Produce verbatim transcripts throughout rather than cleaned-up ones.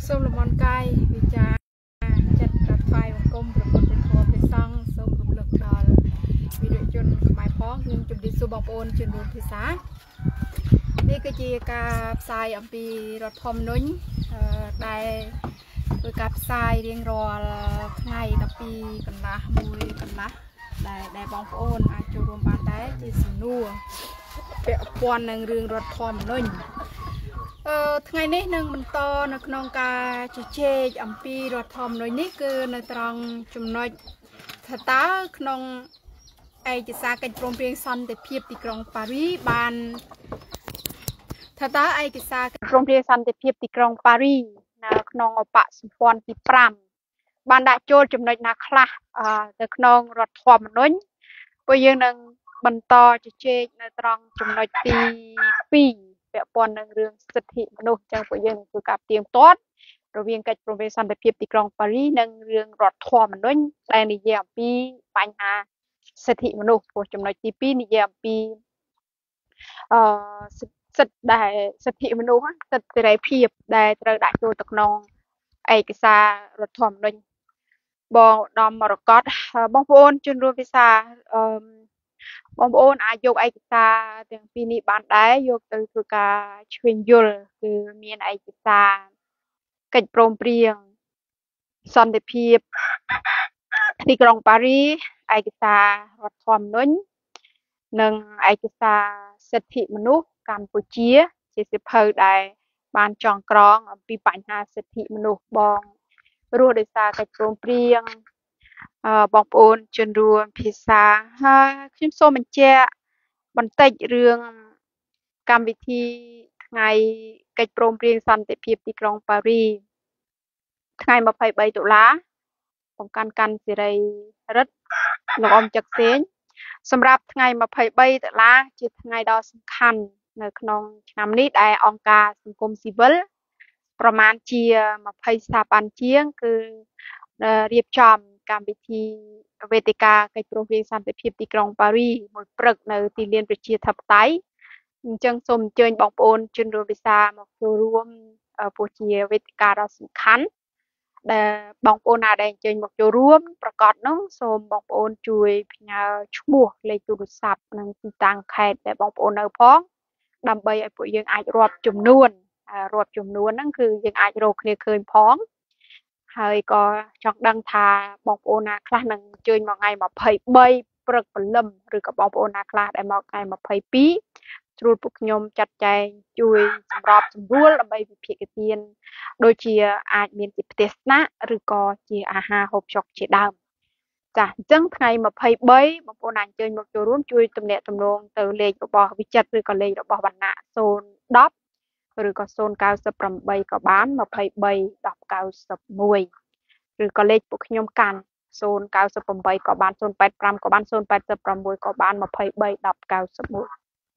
សូមលំអរកាយវិចារចិត្តរត់ផ្សាយបង្គំប្រពុតព្រះធម៌ព្រះសង្ឃសូមរំលឹកដល់វិរិយជនខ្មែរផងខ្ញុំជម្រាបសួរបងប្អូនជារួមភាសានេះគឺជាការផ្សាយអំពីរដ្ឋធម្មនុញ្ញដែលធ្វើការផ្សាយរៀងរាល់ថ្ងៃដល់ពីកន្លះមួយកន្លះដែលដែលបងប្អូនអាចចូលរួមបានដែរជាសំណួរពាក់ព័ន្ធនឹងរឿងរដ្ឋធម្មនុញ្ញអឺថ្ងៃនេះនឹងបន្តនៅក្នុងការជជែកអំពីរដ្ឋធម្មនុញ្ញនេះគឺនៅត្រង់ចំណុចថាតើក្នុងឯកសារកិច្ចព្រមព្រៀងសន្តិភាពទីក្រុងប៉ារីបានថាតើឯកសារកិច្ចព្រមព្រៀងសន្តិភាពទីក្រុងប៉ារីនៅក្នុងអបសម្ព័ន្ធទីប្រាំបានដាក់ចូលចំណុចណាខ្លះទៅក្នុងរដ្ឋធម្មនុញ្ញពួកយើងនឹងបន្តជជែកនៅត្រង់ចំណុចទីពីរពាក់ព័ន្ធនឹងរឿងសិទ្ធិមនុស្សចឹងពួកយើងនឹងធ្វើការផ្ទៀងផ្ទាត់រវាងកិច្ចព្រមព្រៀងសន្តិភាពទីក្រុងប៉ារីនិងរឿងរដ្ឋធម្មនុញ្ញដែលនិយាយអំពីបញ្ហាសិទ្ធិមនុស្សព្រោះចំណុចទីពីរនិយាយអំពីអឺសិទ្ធិដែលសិទ្ធិមនុស្សសិទ្ធិសេរីភាពដែលត្រូវដាក់ចូលទៅក្នុងឯកសាររដ្ឋធម្មនុញ្ញបងឧត្តមមរកតបងប្អូនជនរួមភាសាអឺបងប្អូនអាចយកឯកសារទាំងពីរនេះបានដែរយកទៅធ្វើការឈ្វេងយល់គឺមានឯកសារកិច្ចព្រមព្រៀងសន្តិភាពទីក្រុងប៉ារីឯកសាររដ្ឋធម្មនុញ្ញនិងឯកសារសិទ្ធិមនុស្សកម្ពុជាជាសៀវភៅដែលបានចងក្រងអំពីបញ្ហាសិទ្ធិមនុស្សបងរស់ដោយសារកិច្ចព្រមព្រៀងបងប្អូនជនរួមភាសាហើយខ្ញុំសូមបញ្ជាក់បន្តិចរឿងកម្មវិធីថ្ងៃកិច្ចព្រមព្រៀងសន្តិភាពទីក្រុងប៉ារីថ្ងៃម្ភៃបីតុលាបង្កាន់កាន់សេរីរិទ្ធលោកអ៊ំចឹកសេងសម្រាប់ថ្ងៃម្ភៃបីតុលាជាថ្ងៃដ៏សំខាន់នៅក្នុងឆ្នាំនេះដែលអង្គការសង្គមស៊ីវិលប្រមាណជាម្ភៃស្ថាប័នជាងគឺរៀបចំកម្មវិធីវេទិកាកិច្ចព្រមព្រៀងសន្តិភាពទីក្រុងប៉ារីមួយព្រឹកនៅទីលានប្រជាធិបតេយ្យអញ្ចឹងសូមអញ្ជើញបងប្អូនជនរួមភាសាមកចូលរួមព្រោះជាវេទិកាដ៏សំខាន់ដែលបងប្អូនណាដែលអញ្ជើញមកចូលរួមប្រកាសនោះសូមបងប្អូនជួយផ្ញើឈ្មោះលេខទូរស័ព្ទនិងទីតាំងខេត្តដែលបងប្អូននៅផងដើម្បីឲ្យពួកយើងអាចរាប់ចំនួនរាប់ចំនួនហ្នឹងគឺយើងអាចរកគ្នាឃើញផងហើយក៏ចង់ដឹងថាបងប្អូនណាខ្លះនឹងអញ្ជើញមកថ្ងៃម្ភៃបីព្រឹកព្រលឹមឬក៏បងប្អូនណាខ្លះដែលមកថ្ងៃម្ភៃពីរជ្រួលពួកខ្ញុំចាត់ចែងជួយសម្របសម្រួលដើម្បីវិភាគទានដូចជាអាចមានជាផ្ទះស្នាក់ឬក៏ជាអាហារហូបចុកជាដើមចាអញ្ចឹងថ្ងៃម្ភៃបីបងប្អូនណាអញ្ជើញមកចូលរួមជួយទំនាក់ទំនងទៅលេខរបស់វិចិត្រឬក៏លេខរបស់វណ្ណៈศูนย์ ដប់ឬក៏ศูนย์ เก้า แปด ក៏បានម្ភៃបី ដប់ เก้า មួយ ឬក៏លេខពួកខ្ញុំកាន់ ศูนย์ เก้า แปด ក៏បាន ศูนย์ แปด ห้า ក៏បាន ศูนย์ แปด หก ក៏បានម្ភៃបី ដប់ เก้า មួយ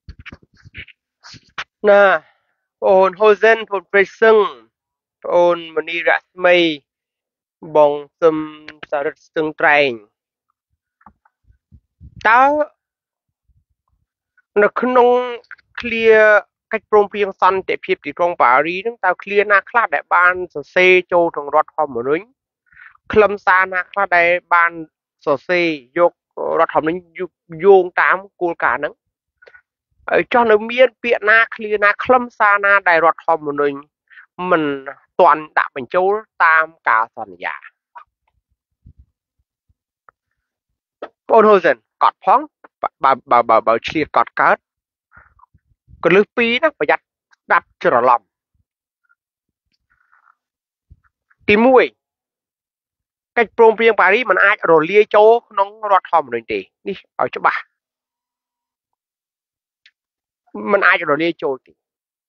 ណាបងហូសិនបងព្រៃសឹងបងមនីរស្មីបងសឹមសារឹតស្ទឹងត្រែងតើនៅក្នុងឃ្លាកិច្ចព្រមព្រៀងសន្តិភាពទីក្រុងប៉ារីហ្នឹងតើឃ្លាណាខ្លះដែលបានសរសេរចូលក្នុងរដ្ឋធម្មនុញ្ញខ្លឹមសារណាខ្លះដែលបានសរសេរយករដ្ឋធម្មនុញ្ញយោងតាមគោលការណ៍ហ្នឹងហើយចុះនៅមានពាក្យណាឃ្លាណាខ្លឹមសារណាដែលរដ្ឋធម្មនុញ្ញមិនទាន់ដាក់បញ្ចូលតាមការសន្យាបងហូសិនកត់ផងបើបើបើបើឆ្លៀតកត់កើតកលឹះពីរណាប្រយ័ត្នស្ដាប់ច្រឡំទីមួយកិច្ចព្រមព្រៀងប៉ារីមិនអាចរលាយចូលក្នុងរដ្ឋធម្មនុញ្ញទេនេះឲ្យច្បាស់មិនអាចរលាយចូលទេ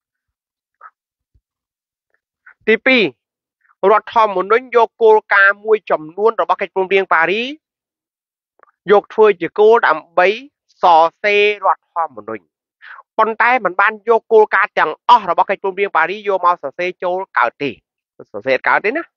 ទីពីររដ្ឋធម្មនុញ្ញយកគោលការណ៍មួយចំនួនរបស់កិច្ចព្រមព្រៀងប៉ារីយកធ្វើជាគោលដើម្បីសរសេររដ្ឋធម្មនុញ្ញប៉ុន្តែมันបានយកគោលការណ៍ទាំងអស់របស់កិច្ចព្រមព្រៀងប៉ារីយកមកសរសេរចូលកើតទេសរសេរកើតទេណា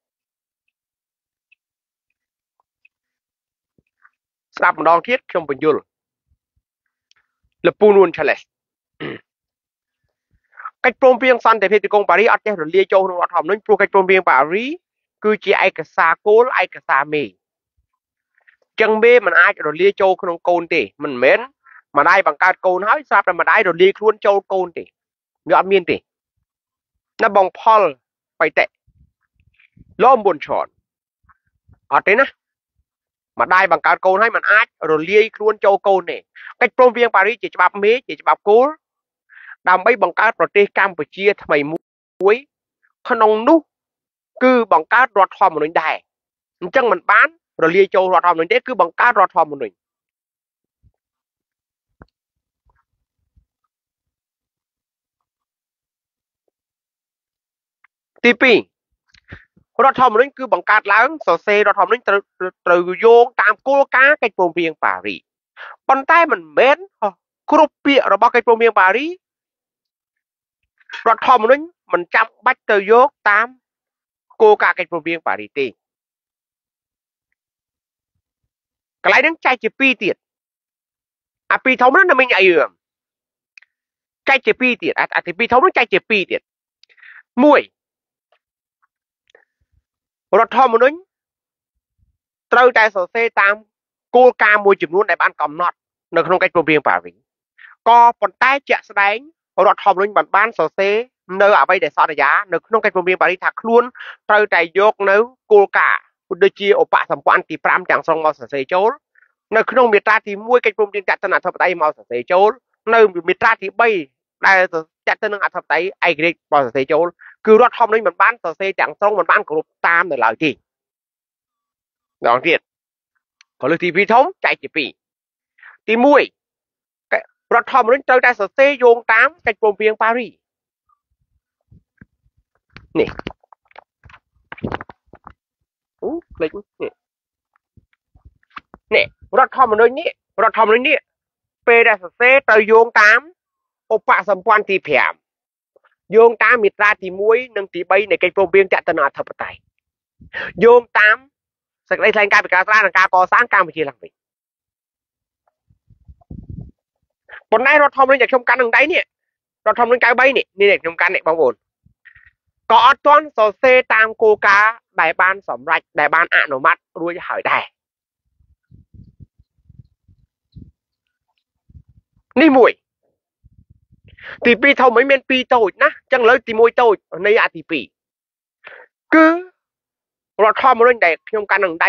ស្ដាប់ម្ដងទៀតខ្ញុំបញ្យល់លពូនួនឆាឡេស cách prôm riêng săn để phê từ công Paris ở đây rồi lia châu trong loạt hòm nó pro cách prôm riêng Paris cứ chỉ ai cả xa cố ai cả xa mì chân bê mình ai rồi lia châu không côn thì mình mến mà đây bằng cát côn hỏi sao mà đây rồi lia luôn châu côn thì nhớ miên thì nó bằng Paul phải tệ lo buồn chọn ở đây nè mà đây bằng cát côn hay mình ai rồi lia luôn châu côn này cách prôm riêng Paris chỉ cho bắp mế chỉ cho bắp cố đam bay bằng cátประเทศ Campuchia ថ្មីមួយក្នុងនោះគឺបង្កើតរដ្ឋធម្មនុញ្ញដែរអញ្ចឹងមិនបានរលាយចូលរដ្ឋធម្មនុញ្ញទេគឺបង្កើតរដ្ឋធម្មនុញ្ញទីពីររដ្ឋធម្មនុញ្ញគឺបង្កើតឡើងសរសេររដ្ឋធម្មនុញ្ញត្រូវត្រូវយោងតាមគោលការណ៍កិច្ចព្រមព្រៀងប៉ារីសប៉ុន្តែមិនមែនគ្រប់ពាក្យរបស់កិច្ចព្រមព្រៀងប៉ារីសរដ្ឋធម្មនុញ្ញមិនចាំបាច់ទៅយកតាមគោលការណ៍កិច្ចព្រមព្រៀងប៉ារីសទេកន្លែងហ្នឹងចែកជាពីរទៀតអាពីរធំហ្នឹងមិនអីរឿងចែកជាពីរទៀតអាទីពីរធំហ្នឹងចែកជាពីរទៀតមួយរដ្ឋធម្មនុញ្ញត្រូវតែសរសេរតាមគោលការណ៍មួយចំនួនដែលបានកំណត់នៅក្នុងកិច្ចព្រមព្រៀងប៉ារីសក៏ប៉ុន្តែជាក់ស្ដែងរដ្ឋធម្មនុញ្ញបានបានសរសេរនៅអ្វីដែលសន្យានៅក្នុងកិច្ចព្រមព្រៀងប៉ារីសថាខ្លួនត្រូវតែយកនៅគោលការណ៍ដូចជាឧបសម្ព័ន្ធទី5ទាំងស្រុងមកសរសេរចូលនៅក្នុងមាត្រាទី1កិច្ចព្រមព្រៀងចាត់តានអធិបតេយ្យមកសរសេរចូលនៅមាត្រាទី3ដែលចាត់តាននឹងអធិបតេយ្យឯករាជ្យមកសរសេរចូលគឺរដ្ឋធម្មនុញ្ញមិនបានសរសេរទាំងស្រុងមិនបានគ្រប់តាមនៅឡើយទេម្ដងទៀតក៏លើកទី2ធំចែកជាពីរទី1រដ្ឋធម្មនុញ្ញត្រូវតែសរសេរយោងតាមកិច្ចព្រមព្រៀងប៉ារីសនេះអូផ្លេចនេះនេះរដ្ឋធម្មនុញ្ញនេះរដ្ឋធម្មនុញ្ញនេះពេលដែលសរសេរត្រូវយោងតាមឧបសម្ព័ន្ធទី5យោងតាមមាត្រាទី1និងទី3នៃកិច្ចព្រមព្រៀងចាត់តានអធិបតេយ្យយោងតាមសេចក្តីថ្លែងការណ៍ពីការស្រាវនិងការកសាងកម្ពុជាឡើងវិញប៉ុន្តែរដ្ឋធម្មនុញ្ញដែលខ្ញុំកាន់នឹងដៃនេះរដ្ឋធម្មនុញ្ញកៅបីនេះនេះខ្ញុំកាន់នេះបងប្អូនក៏អត់ទាន់សរសេរតាមគោលការណ៍ដែលបានសម្រេចដែលបានអនុម័តរួចហើយដែរនេះមួយទីពីរធំមិនមានពីរតូចណាអញ្ចឹងលើកទី1តូចនៃអាទី2គឺរដ្ឋធម្មនុញ្ញដែលខ្ញុំកាន់នឹងដៃ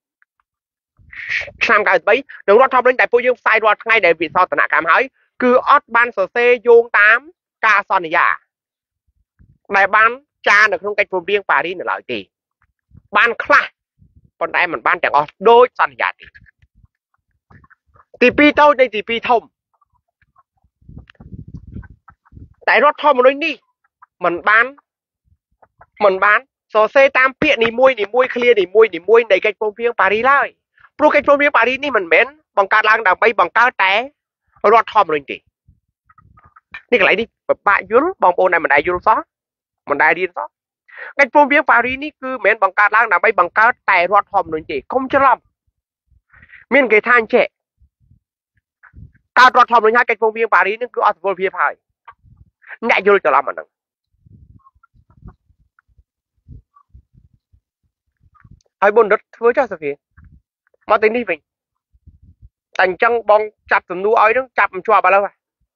ឆ្នាំកៅបីនិងរដ្ឋធម្មនុញ្ញដែលពួកយើងផ្សាយរាល់ថ្ងៃដែលវិសោធនកម្មហើយគឺអត់បានសរសេរយោងតាមការសន្យាដែលបានចារនៅក្នុងកិច្ចព្រមព្រៀងប៉ារីសនៅឡើយទេបានខ្លះប៉ុន្តែមិនបានទាំងអស់ដូចសន្យាទេទីពីរតូចនៃទីពីរធំតែរដ្ឋធម្មនុញ្ញនេះមិនបានមិនបានសរសេរតាមពាក្យនីមួយនីមួយឃ្លានីមួយនីមួយនៃកិច្ចព្រមព្រៀងប៉ារីសឡើយព្រោះកិច្ចព្រមព្រៀងប៉ារីសនេះមិនមែនបង្កើតឡើងដើម្បីបង្កើតតែរដ្ឋធម្មនុញ្ញទេនេះកន្លែងនេះពិបាកយល់បងប្អូនដែលមិនដែលយល់សោះមិនដែលរៀនសោះកិច្ចព្រមព្រៀងប៉ារីសនេះគឺមិនមែនបង្កើតឡើងដើម្បីបង្កើតតែរដ្ឋធម្មនុញ្ញទេកុំច្រឡំមានគេថាអញ្ចេះកើតរដ្ឋធម្មនុញ្ញហើយកិច្ចព្រមព្រៀងប៉ារីសនេះគឺអត់សុពលភាពហើយអ្នកយល់ច្រឡំអាហ្នឹងហើយបុណ្យរិទ្ធធ្វើចុះសាភាមកទីនេះវិញតែអញ្ចឹងបងចាប់សំណួរឲ្យហ្នឹងចាប់មិនជាប់ឥឡូវ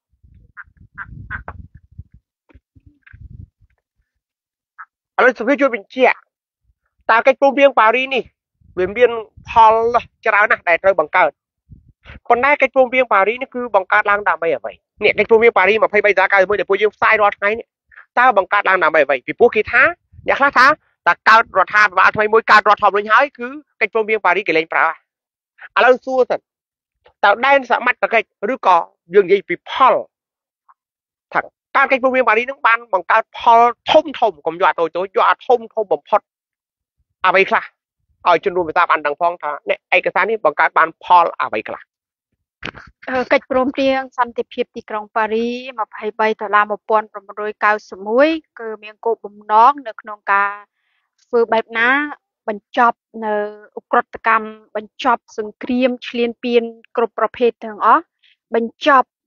ឥឡូវសាភាជួយបញ្ជាក់តើកិច្ចព្រមព្រៀងប៉ារីសនេះវាមានផលច្រើនណាស់ដែលត្រូវបង្កើតប៉ុន្តែកិច្ចព្រមព្រៀងប៉ារីសនេះគឺបង្កើតឡើងដើម្បីអ្វីនេះកិច្ចព្រមព្រៀងប៉ារីសยี่สิบสาม เก้าสิบเอ็ดដែលពួកយើងផ្សាយរាល់ថ្ងៃនេះតើបង្កើតឡើងដើម្បីអ្វីពីព្រោះគេថាអ្នកខ្លះថាតើកើតរដ្ឋាភិបាលថ្មីមួយកើតរដ្ឋធម្មនុញ្ញហើយគឺកិច្ចព្រមព្រៀងប៉ារីសគេលែងប្រើឥឡូវសួរសិនតើដែនសមត្ថកិច្ចឬក៏យើងនិយាយពីផលថាការកិច្ចព្រមព្រៀងប៉ារីសនឹងបានបង្កើតផលធំធំកុំយកអាតូចតូចយកអាធំធំបំផុតអ្វីខ្លះឲ្យជនរួមវិសាបានដឹងផងថានេះឯកសារនេះបង្កើតបានផលអ្វីខ្លះកិច្ចព្រមព្រៀងសន្តិភាពទីក្រុងប៉ារីសยี่สิบสามដុល្លារmột nghìn tám trăm chín mươi mốtគឺមានគោលបំណងនៅក្នុងការធ្វើបែបណាបញ្ចប់នៅឧក្រិដ្ឋកម្មបញ្ចប់សង្គ្រាមឈ្លានពានគ្រប់ប្រភេទទាំងអស់បញ្ចប់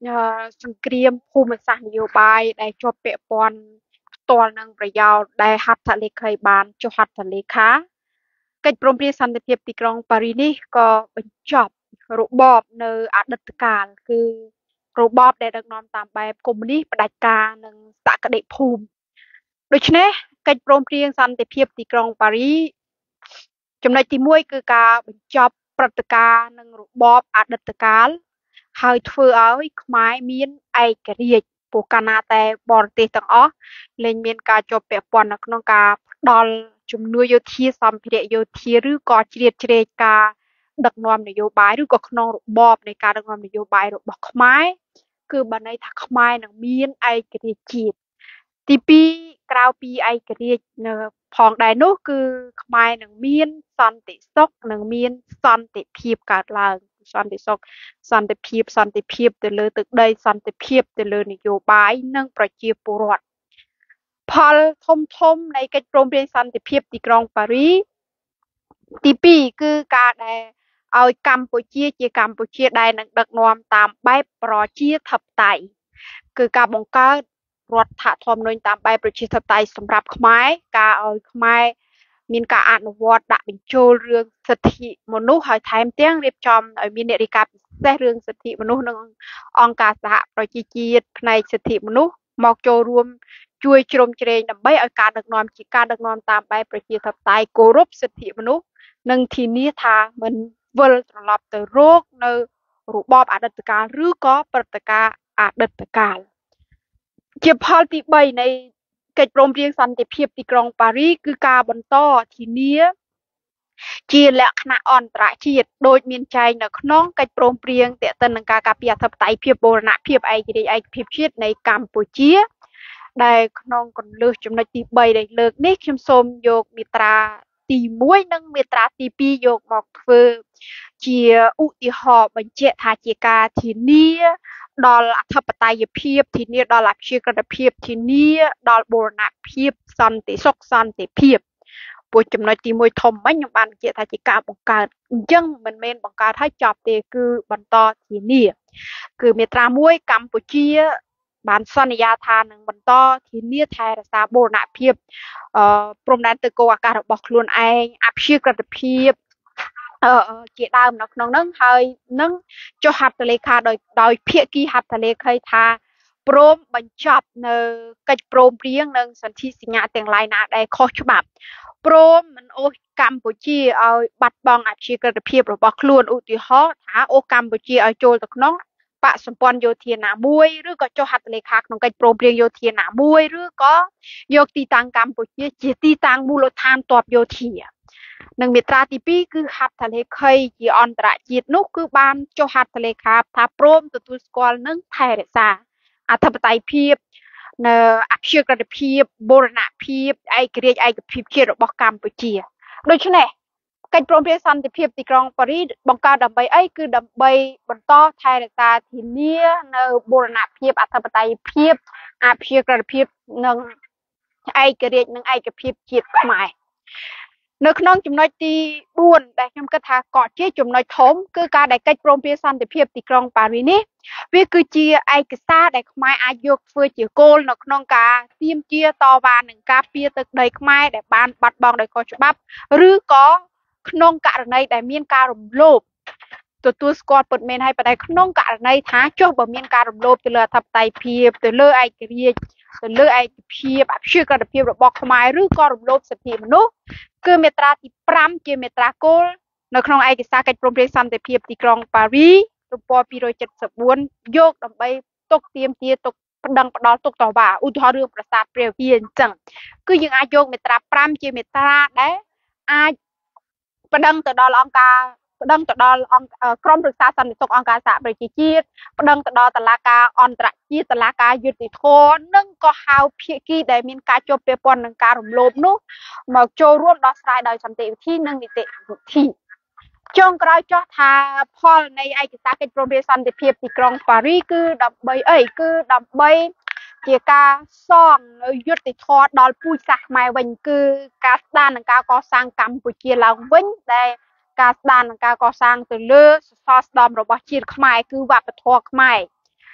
សង្គ្រាមភូមិសាស្ត្រនយោបាយដែលជាប់ពាក់ព័ន្ធផ្ទាល់នឹងប្រយោលដែលហត្ថលេខីបានចុះហត្ថលេខាកិច្ចព្រមព្រៀងសន្តិភាពទីក្រុងប៉ារីសនេះក៏បញ្ចប់របបនៅអតីតកាលគឺរបបដែលដឹកនាំតាមបែបកុម្មុយនីសផ្ដាច់ការនិងសក្តិភូមិដូច្នេះកិច្ចព្រមព្រៀងសន្តិភាពទីក្រុងប៉ារីសចំណុចទីមួយគឺការបញ្ចប់ព្រឹត្តិការណ៍និងរបបអតីតកាលហើយធ្វើឲ្យខ្មែរមានឯករាជ្យព្រោះកាលណាតែបរទេសទាំងអស់លែងមានការជាប់ពាក់ព័ន្ធនៅក្នុងការផ្ដល់ជំនួយយោធាសម្ភារៈយោធាឬក៏ជ្រៀតជ្រែកការដឹកនាំនយោបាយឬក៏ក្នុងរបបនៃការដឹកនាំនយោបាយរបស់ខ្មែរគឺបានន័យថាខ្មែរនឹងមានឯករាជ្យជាតិទីពីរក្រៅពីឯករាជ្យនៅផងដែរនោះគឺខ្មែរនឹងមានសន្តិសុខនិងមានសន្តិភាពកើតឡើងសន្តិសុខសន្តិភាពសន្តិភាពទៅលើទឹកដីសន្តិភាពទៅលើនយោបាយនិងប្រជាពលរដ្ឋផលធំធំនៃកិច្ចព្រមព្រៀងសន្តិភាពទីក្រុងប៉ារីសទីពីរគឺការដែលឲ្យកម្ពុជាជាកម្ពុជាដែលនឹងដឹកនាំតាមបែបប្រជាធិបតេយ្យគឺការបង្កើតរដ្ឋធម្មនុញ្ញតាមបែបប្រជាធិបតេយ្យសម្រាប់ខ្មែរការឲ្យខ្មែរមានការអនុវត្តដាក់បញ្ចូលរឿងសិទ្ធិមនុស្សហើយថែមទាំងរៀបចំឲ្យមានអ្នករាយការណ៍ពិសេសរឿងសិទ្ធិមនុស្សនិងអង្គការសហប្រជាជាតិផ្នែកសិទ្ធិមនុស្សមកចូលរួមជួយជ្រោមជ្រែងដើម្បីឲ្យការដឹកនាំជាការដឹកនាំតាមបែបប្រជាធិបតេយ្យគោរពសិទ្ធិមនុស្សនិងធានាថាមិនវិលត្រឡប់ទៅរកនៅរបបអតីតកាលឬក៏ព្រឹត្តិការណ៍អតីតកាលជាផលទីបីនៃកិច្ចព្រមព្រៀងសន្តិភាពទីក្រុងប៉ារីសគឺការបន្តធានាជាលក្ខណៈអន្តរជាតិដោយមានចែងនៅក្នុងកិច្ចព្រមព្រៀងទាក់ទិននឹងការការពារអធិបតេយ្យភាពបូរណភាពឯករាជ្យឯកភាពជាតិនៃកម្ពុជាដែលក្នុងកន្លឹះចំណុចទីបីដែលលើកនេះខ្ញុំសូមយកមាត្រាទីមួយនិងមាត្រាទីពីរយកមកធ្វើជាឧទាហរណ៍បញ្ជាក់ថាជាការធានាដល់អធិបតេយ្យភាពធានាដល់អព្យាក្រឹតភាពធានាដល់បូរណភាពសន្តិសុខសន្តិភាពព្រោះចំណុចទីមួយធំមិញខ្ញុំបានបញ្ជាក់ថាជាការបង្កើតអញ្ចឹងមិនមែនបង្កើតឲ្យចប់ទេគឺបន្តធានាគឺមាត្រាមួយកម្ពុជាបានសន្យាថានឹងបន្តធានាថែរក្សាបូរណភាពអឺព្រំដែនទឹកគោកអាកាសរបស់ខ្លួនឯងអព្យាក្រឹតភាពអឺជាដើមនៅក្នុងហ្នឹងហើយនឹងចុះហត្ថលេខាដោយដោយភាគីហត្ថលេខីថាព្រមបញ្ចប់នៅកិច្ចព្រមព្រៀងនិងសន្ធិសញ្ញាទាំងឡាយណាដែលខុសច្បាប់ព្រមមិនអូសកម្ពុជាឲ្យបាត់បង់អព្យាក្រឹតភាពរបស់ខ្លួនឧទាហរណ៍ថាអូសកម្ពុជាឲ្យចូលទៅក្នុងបកសម្ព័ន្ធយោធាណាមួយឬក៏ចុះហត្ថលេខាក្នុងកិច្ចព្រមព្រៀងយោធាណាមួយឬក៏យកទីតាំងកម្ពុជាជាទីតាំងមូលដ្ឋានទ័ពយោធានិងមាត្រាទីពីរគឺហត្ថលេខីជាអន្តរជាតិនោះគឺបានចុះហត្ថលេខាថាព្រមទទួលស្គាល់និងថែរក្សាអធិបតេយ្យភាពនៅអព្យាក្រឹតភាពបូរណភាពឯករាជ្យឯកភាពជាតិរបស់កម្ពុជាដូច្នេះកិច្ចព្រមព្រៀងសន្តិភាពទីក្រុងប៉ារីសបង្កើតដើម្បីអីគឺដើម្បីបន្តថែរក្សាធានានៅបូរណភាពអធិបតេយ្យភាពអព្យាក្រឹតភាពនិងឯករាជ្យនិងឯកភាពជាតិខ្មែរនៅក្នុងចំណុចទីបួនដែលខ្ញុំគិតថាក៏ជាចំណុចធំគឺការដែលកិច្ចព្រមព្រៀងសន្តិភាពទីក្រុងប៉ារីសនេះវាគឺជាឯកសារដែលខ្មែរអាចយកធ្វើជាគោលនៅក្នុងការទាមទារតវ៉ានឹងការពារទឹកដីខ្មែរដែលបានបាត់បង់ដោយខុសច្បាប់ឬក៏ក្នុងករណីដែលមានការរំលោភទទួលស្គាល់ពិតមែនហើយប៉ុន្តែក្នុងករណីថាចុះបើមានការរំលោភទៅលើអធិបតេយ្យភាពទៅលើឯករាជ្យទៅលើឯកភាពអព្យាក្រឹតភាពរបស់ខ្មែរឬក៏រំលោភសិទ្ធិមនុស្សគឺមាត្រាទីប្រាំជាមាត្រាគោលនៅក្នុងឯកសារកិច្ចព្រមព្រៀងសន្តិភាពទីក្រុងប៉ារីសទំព័រពីរចិតសិបបួនយកដើម្បីទុកទាមទារទុកប្តឹងផ្ដាល់ទុកតវ៉ាឧទាហរណ៍រឿងប្រាសាទព្រះវិហារអញ្ចឹងគឺយើងអាចយកមាត្រាប្រាំជាមាត្រាដែលអាចប្តឹងទៅដល់អង្គការប្តឹងទៅដល់អង្គក្រុមប្រឹក្សាសន្តិសុខអង្គការសហប្រជាជាតិប្តឹងទៅដល់តុលាការអន្តរជាតិតុលាការយុត្តិធម៌និងក៏ហៅភាគីដែលមានការជាប់ពាក់ព័ន្ធនឹងការរំលោភនោះមកចូលរួមដោះស្រាយដោយសន្តិវិធីនិងនីតិវិធីចុងក្រោយចោះថាផលនៃឯកសារកិច្ចព្រមព្រៀងសន្តិភាពទីក្រុងប៉ារីសគឺដើម្បីអីគឺដើម្បីជាការសងនៅយុត្តិធម៌ដល់ពូជសាសន៍ខ្មែរវិញគឺការស្ដារនឹងការកសាងកម្ពុជាឡើងវិញដែលការស្ដារនឹងការកសាងទៅលើសសរស្តម្ភរបស់ជាតិខ្មែរគឺវប្បធម៌ខ្មែរ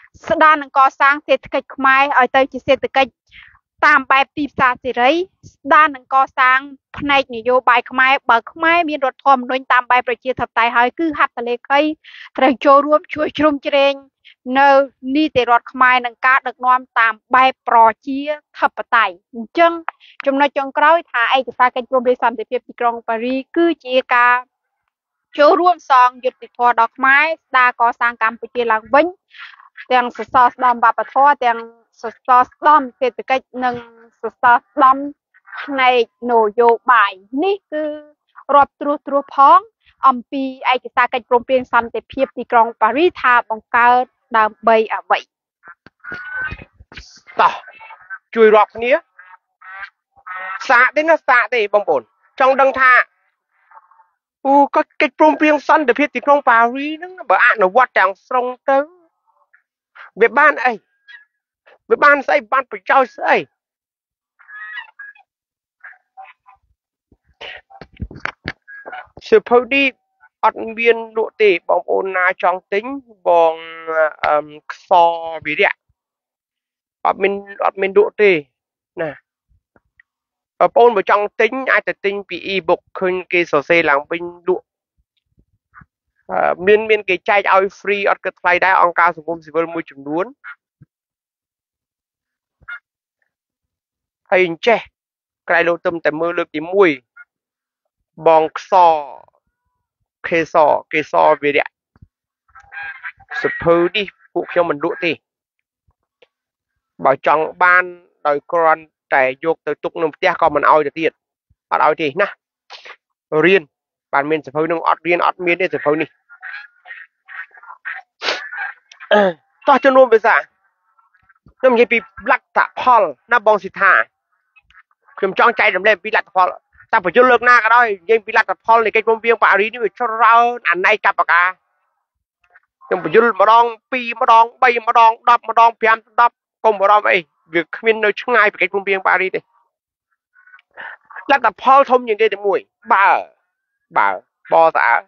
ស្ដារនិងកសាងសេដ្ឋកិច្ចខ្មែរឲ្យទៅជាសេដ្ឋកិច្ចតាមបែបទីផ្សារសេរីស្ដារនិងកសាងផ្នែកនយោបាយខ្មែរបើខ្មែរមានរដ្ឋធម្មនុញ្ញតាមបែបប្រជាធិបតេយ្យហើយគឺហត្ថលេខីត្រូវចូលរួមជួយជ្រោមជ្រែងនៅនីតិរដ្ឋខ្មែរនឹងការដឹកនាំតាមបែបប្រជាធិបតេយ្យអញ្ចឹងចំណុចចុងក្រោយថាឯកសារកិច្ចព្រមព្រៀងសន្តិភាពទីក្រុងប៉ារីគឺជាការចូលរួមសងយុត្តិធម៌ដល់ខ្មែរស្ដារកសាងកម្ពុជាឡើងវិញទាំងសសរស្តម្ភវប្បធម៌ទាំងសសរស្តម្ភសេដ្ឋកិច្ចនិងសសរស្តម្ភផ្នែកនយោបាយនេះគឺរាប់ត្រួសត្រាសផងអំពីឯកសារកិច្ចព្រមព្រៀងសន្តិភាពទីក្រុងប៉ារីថាបង្កើតដើម្បីអ្វីតោះជួយរាប់គ្នាសាកទេណាសាកទេបងប្អូនចង់ដឹងថាអូក៏កិច្ចព្រមព្រៀងសន្តិភាពទីក្រុងប៉ារីហ្នឹងបើអនុវត្តទាំងស្រុងទៅវាបានអីវាបានស្អីបានប្រយោជន៍ស្អីសៀវភៅនេះអត់មានលក់ទេបងប្អូនណាចង់ទិញបងអឺខ្សវិរៈអត់មានអត់មានលក់ទេណាបងប្អូនបើចង់ទិញអាចទៅទិញពី e-book ឃើញគេសរសេរឡើងវិញលក់មានមានគេចែកឲ្យ free អត់គិតថ្លៃដែរអង្គការសង្គមស៊ីវិលមួយចំនួនហើយអញ្ចេះក្រៃលោទឹមតែមើលលើកទីមួយបងខ្សខេសកេសវិរៈសភៅនេះពួកខ្ញុំមិនលក់ទេបើចង់បានដោយគ្រាន់តែយកទៅទុកនៅផ្ទះក៏មិនឲ្យទៅទៀតអត់ឲ្យទេណារៀនបានមានសភៅនឹងអត់រៀនអត់មានទេសភៅនេះតោះចំនួនភាសាខ្ញុំនិយាយពីលទ្ធផលណាបងសិដ្ឋាខ្ញុំចង់ចែករំលែកពីលទ្ធផលតែបញ្យលលើកណាក៏ដោយនិយាយពីលទ្ធផលនៃកិច្ចព្រមព្រៀងប៉ារីនេះវាច្រើនអនេកបកាខ្ញុំបញ្យលម្ដងពីរម្ដងបីម្ដងដប់ម្ដងប្រាំដប់កុំបារម្ភអីវាគ្មាននៅឆ្ងាយពីកិច្ចព្រមព្រៀងប៉ារីទេលទ្ធផលធំជាងគេទីមួយបើបើបស្អើ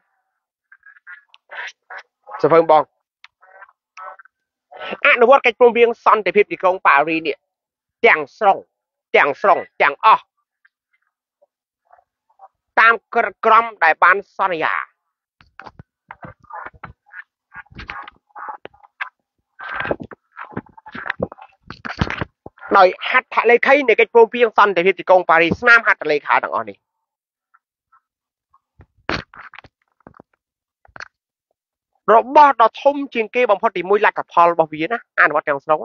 សភៅបងអនុវត្តកិច្ចព្រមព្រៀងសន្តិភាពទីក្រុងប៉ារីនេះទាំងស្រុងទាំងស្រុងទាំងអស់តាមក្រមដែលបានសន្យាដោយហត្ថលេខីនៃកិច្ចព្រមព្រៀងសន្តិភាពទីក្រុងប៉ារីស្នាមហត្ថលេខាទាំងអស់នេះរបស់ដ៏ធំជាងគេបំផុតទីមួយលទ្ធផលរបស់វាណាអនុវត្តទាំងស្រុង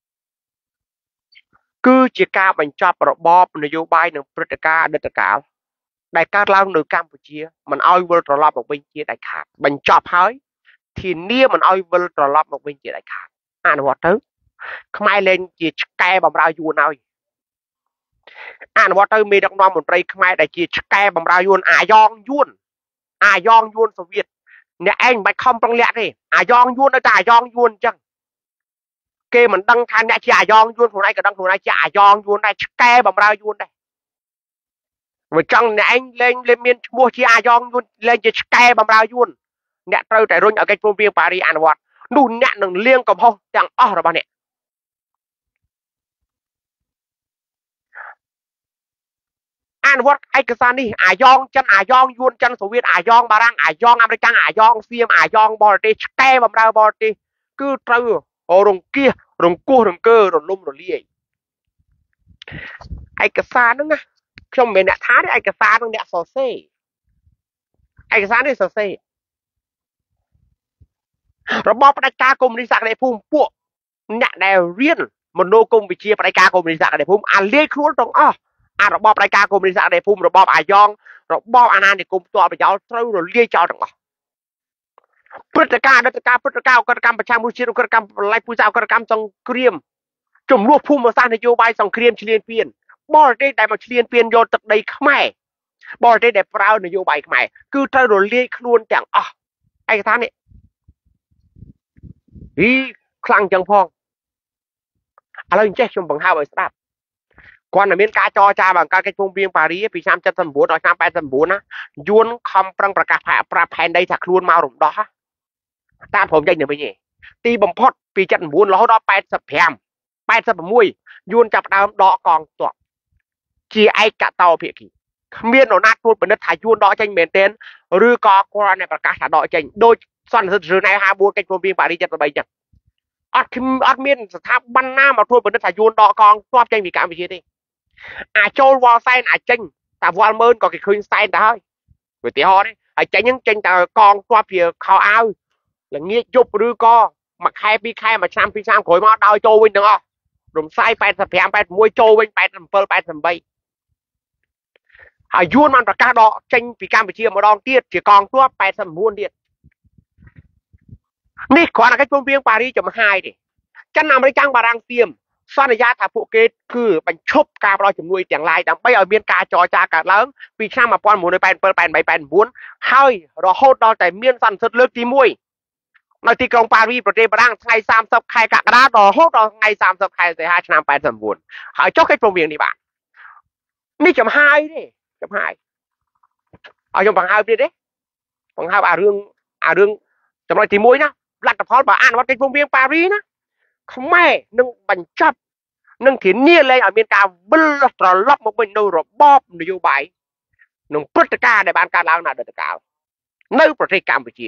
គឺជាការបញ្ចប់របបនយោបាយនិងព្រឹត្តិការណ៍អតីតកាលដែលកើតឡើងនៅកម្ពុជាមិនឲ្យវិលត្រឡប់មកវិញជាដាច់ខាតបញ្ចប់ហើយធានាមិនឲ្យវិលត្រឡប់មកវិញជាដាច់ខាតអនុវត្តទៅខ្មែរលែងជាឆ្កែបំរើយួនហើយអនុវត្តទៅមេដឹកនាំមន្ត្រីខ្មែរដែលជាឆ្កែបំរើយួនអាយ៉ងយួនអាយ៉ងយួនសូវៀតអ្នកឯងមិនបាច់ខំប្រឹងលាក់ទេអាយ៉ងយួននៅតែអាយ៉ងយួនអញ្ចឹងគេមិនដឹងថាអ្នកជាអាយ៉ងយួនខ្លួនឯងក៏ដឹងខ្លួនឯងជាអាយ៉ងយួនដែរឆ្កែបំរើយួនដែរបើចង់អ្នកឯងលែងលែងមានឈ្មោះជាអាយ៉ងយួនលែងជាឆ្កែបំរើយួនអ្នកត្រូវតែរុញឲ្យកិច្ចព្រមព្រៀងប៉ារីអនុវត្តនោះអ្នកនឹងលៀងកំហុសទាំងអស់របស់អ្នកអនុវត្តឯកសារនេះអាយ៉ងចិនអាយ៉ងយួនចិនសូវៀតអាយ៉ងបារាំងអាយ៉ងអាមេរិកអាយ៉ងសៀមអាយ៉ងបរទេសឆ្កែបំរើបរទេសគឺត្រូវរង្គៀសរង្គោះរង្គើរលំរលាយឯកសារហ្នឹងណាខ្ញុំមិនមែនអ្នកថាទេឯកសារហ្នឹងអ្នកសរសេរឯកសារនេះសរសេររបបផ្ដាច់ការកុម្មុយនីសសក្តិភូមិពួកអ្នកដែលរៀនមនោគមវិជ្ជាផ្ដាច់ការកុម្មុយនីសសក្តិភូមិអាលាយខ្លួនទាំងអស់អារបបផ្ដាច់ការកុម្មុយនីសសក្តិភូមិរបបអាយ៉ងរបបអាណានិគមផ្ទាល់ប្រយោលត្រូវរលាយចោលទាំងអស់ព្រឹត្តិការណ៍អតីតកាលព្រឹត្តិការណ៍អក្រិតកម្មប្រចាំរសជាតិអក្រិតកម្មប្រឡាយពូជសាអក្រិតកម្មសង្គ្រាមចំនួនភូមិសាស្ត្រនយោបាយសង្គ្រាមឈ្លានពានបរទេសដែលមកឈ្លានពានយកទឹកដីខ្មែរបរទេសដែលប្រើនយោបាយខ្មែរគឺត្រូវរលាយខ្លួនទាំងអស់ឯកសារនេះហីខ្លាំងចឹងផងឥឡូវអញ្ចេះខ្ញុំបង្ហើបឲ្យស្ដាប់គាត់តែមានការចរចាបង្កើតកិច្ចព្រមព្រៀងប៉ារីពីឆ្នាំ седьмидесятый девять ដល់ឆ្នាំ восемьдесят девятьណាយួនខំប្រឹងប្រកាសប្រាប់ផែនដីថាខ្លួនមករំដោះតាមព្រមចេញទៅវិញឯងตีบอมพอดปีจันบุญเราดอแปดสิบแผมแปดสิบมวยยูนจับดาวดอกองตัวจีไอกะเตาเพียกีเมียนเอาหน้าพูดเป็นนักถ่ายยูนดอจังเมนเทนหรือกอกรในประกาศดอจังโดยส่วนสื่อในฮาบูกันโจมตีปารีจัดไปจังอัดคิมอัดเมียนสถาบันหน้ามาพูดเป็นนักถ่ายยูนดอกองตัวจังมีการไปเชื่อดิอาโจวอลไซน์อาจังแต่วอลเมินก็คือคืนไซน์ได้ก๋วยเตี๋ยวนี่ไอ้จังยังจังแต่กองตัวเพียเขาเอาหลังเงี้ยยุบหรือก็มาใครปีใครมาชามปีชามขอยมาดาวโจวินเนาะรวมไซน์ไปสับแผงไปมวยโจวินไปสัมเปิลไปสัมใบอายุมันประกาศดอกจังปีการไปเชียร์มาดองเตี้ยเชียร์กองตัวไปสัมม้วนเดียดนี่ขอนะcáiช่วงเวียงปารีจะมาให้ดิจะนำไปจ้างบารังเตียมซ่อนระยะถ้าพวกเกตคือบรรชบการรอจำนวนอย่างไรแต่ไม่เอาเมียนกาจอจากาแล้วปีช่างมาป้อนหมูในแปลนเปิลแปลนใบแปลนบุญให้เราโหดเราแต่เมียนสั่นสุดเลือกตีมวยในที่กรุงปารีสประเทศบารังไงสามสิบใครกะกระดาษเราโหดเราไงสามสิบใครแต่ห้าชนะแปดสมบูรณ์หายเจ้าแค่ช่วงเวียงนี่บ้างนี่จะมาให้ดิจะมาให้เอาจงบังให้ดิเด้บังให้อาเรื่องอาเรื่องจำนวนตีมวยนะหลักแต่พอบอกอ่านว่าเป็นช่วงเวียงปารีสนะเขาไม่นึ่งบรรจับนึ่งถิ่นเนี่ยเลยอเมริกาบึ้ลตรลบมาเป็นนระบอบนโยบายนึ่งพฤติการในบ้านการล้างนาเดือดกาวในประเทศกัมพูชี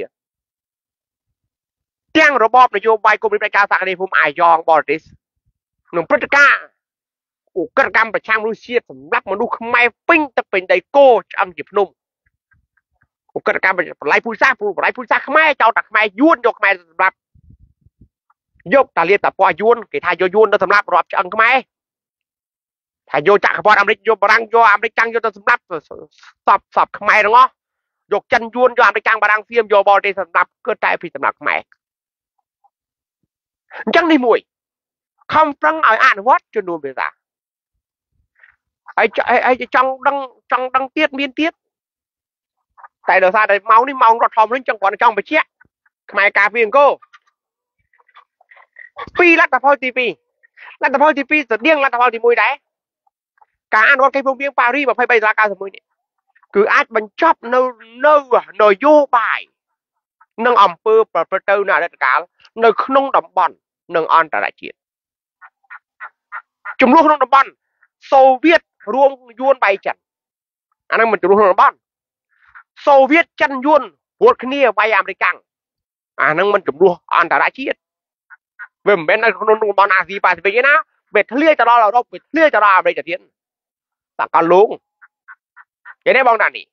เตียงระบอบนโยบายกรมวิการสักในภูมิอายองบอริสนึ่งพฤติการอุกรรมประชาชนเชียสำหรับมนุษย์ไม่ปิ้งตะเป็นไดโก้อังกฤษนุ่มอุกรรมไล่ผู้ซ่าผู้ไล่ผู้ซ่าไม่เจ้าตักไม่ยุ่นยกไม่สำหรับยกตาเลียแต่ปอยุนกี่ทายโยยุนตัวสำหรับรอบจังก็ไม่ทายโยจักรพออเมริกโยบรังโยอเมริกันโยตัวสำหรับสอบสอบขมายหรอโยกจันยุนโยอเมริกันบรังเฟียมโยบอลได้สำหรับเกิดใจผิดสำหรับขมายจังในมวยคำฟังอ่านวัดจนดูไปซะไอ้ไอ้ไอ้จังดังจังดังเตี้ยมีนเตี้ยแต่เดี๋ยวซาได้เมานี่เมารถทอมนี่จังก่อนจังไปเชี่ยขมายกาเฟียงโก้ปีรัฐพลทีปีรัฐพลทีปีจะเดี่ยงรัฐพลทีมวยได้การอ่านว่าใครพวกเมียงปารีแบบให้ใบราคาสมุยเนี่ยคืออาจบรรจับเนื้อเนื้อเนื้อโยบายเนื้ออำเภอประตูน่ะได้การเนื้อขนมดำบอลเนื้ออันตรายเจียดจุ่มลูกขนมดำบอลโซเวียตรวมยวนใบจันอันนั้นมันจุ่มลูกขนมดำบอลโซเวียตจันยวนหัวขณีใบอเมริกันอันนั้นมันจุ่มลูกอันตรายเจียดเว้ยเป็นคนนุ่งบอลอาซีไปสิเป็นยังนะเบ็ดเลี้ยจะรอเราเราเบ็ดเลี้ยจะรออะไรจะเทียนสักการลุงยังได้บองด่านนี่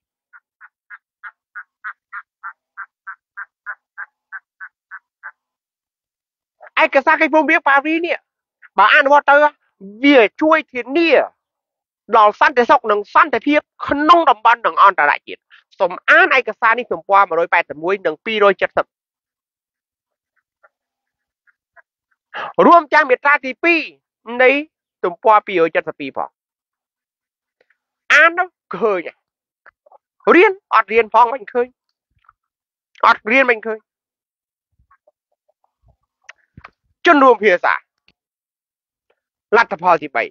ไอ้กษัตริย์ไอ้พวกเมียปารีเนี่ยบาอ่านว่าเตอร์เวียช่วยเทียนเนี่ยดอลสั้นแต่ซอกหนึ่งสั้นแต่เพียบขนมดำบันหนึ่งอันตรายจิตสมอ่านไอ้กษัตริย์นี่สมปวามาโดยไปแต่มวยหนึ่งปีโดยเจ็ดสิบรวมจ้างเมตราที่ปีในตุ่มปอปีโอจัดสปีพออ่านแล้วเคยเรียนอดเรียนฟองมันเคยอดเรียนมันเคยจนรวมเพียสารัฐพลที่ไป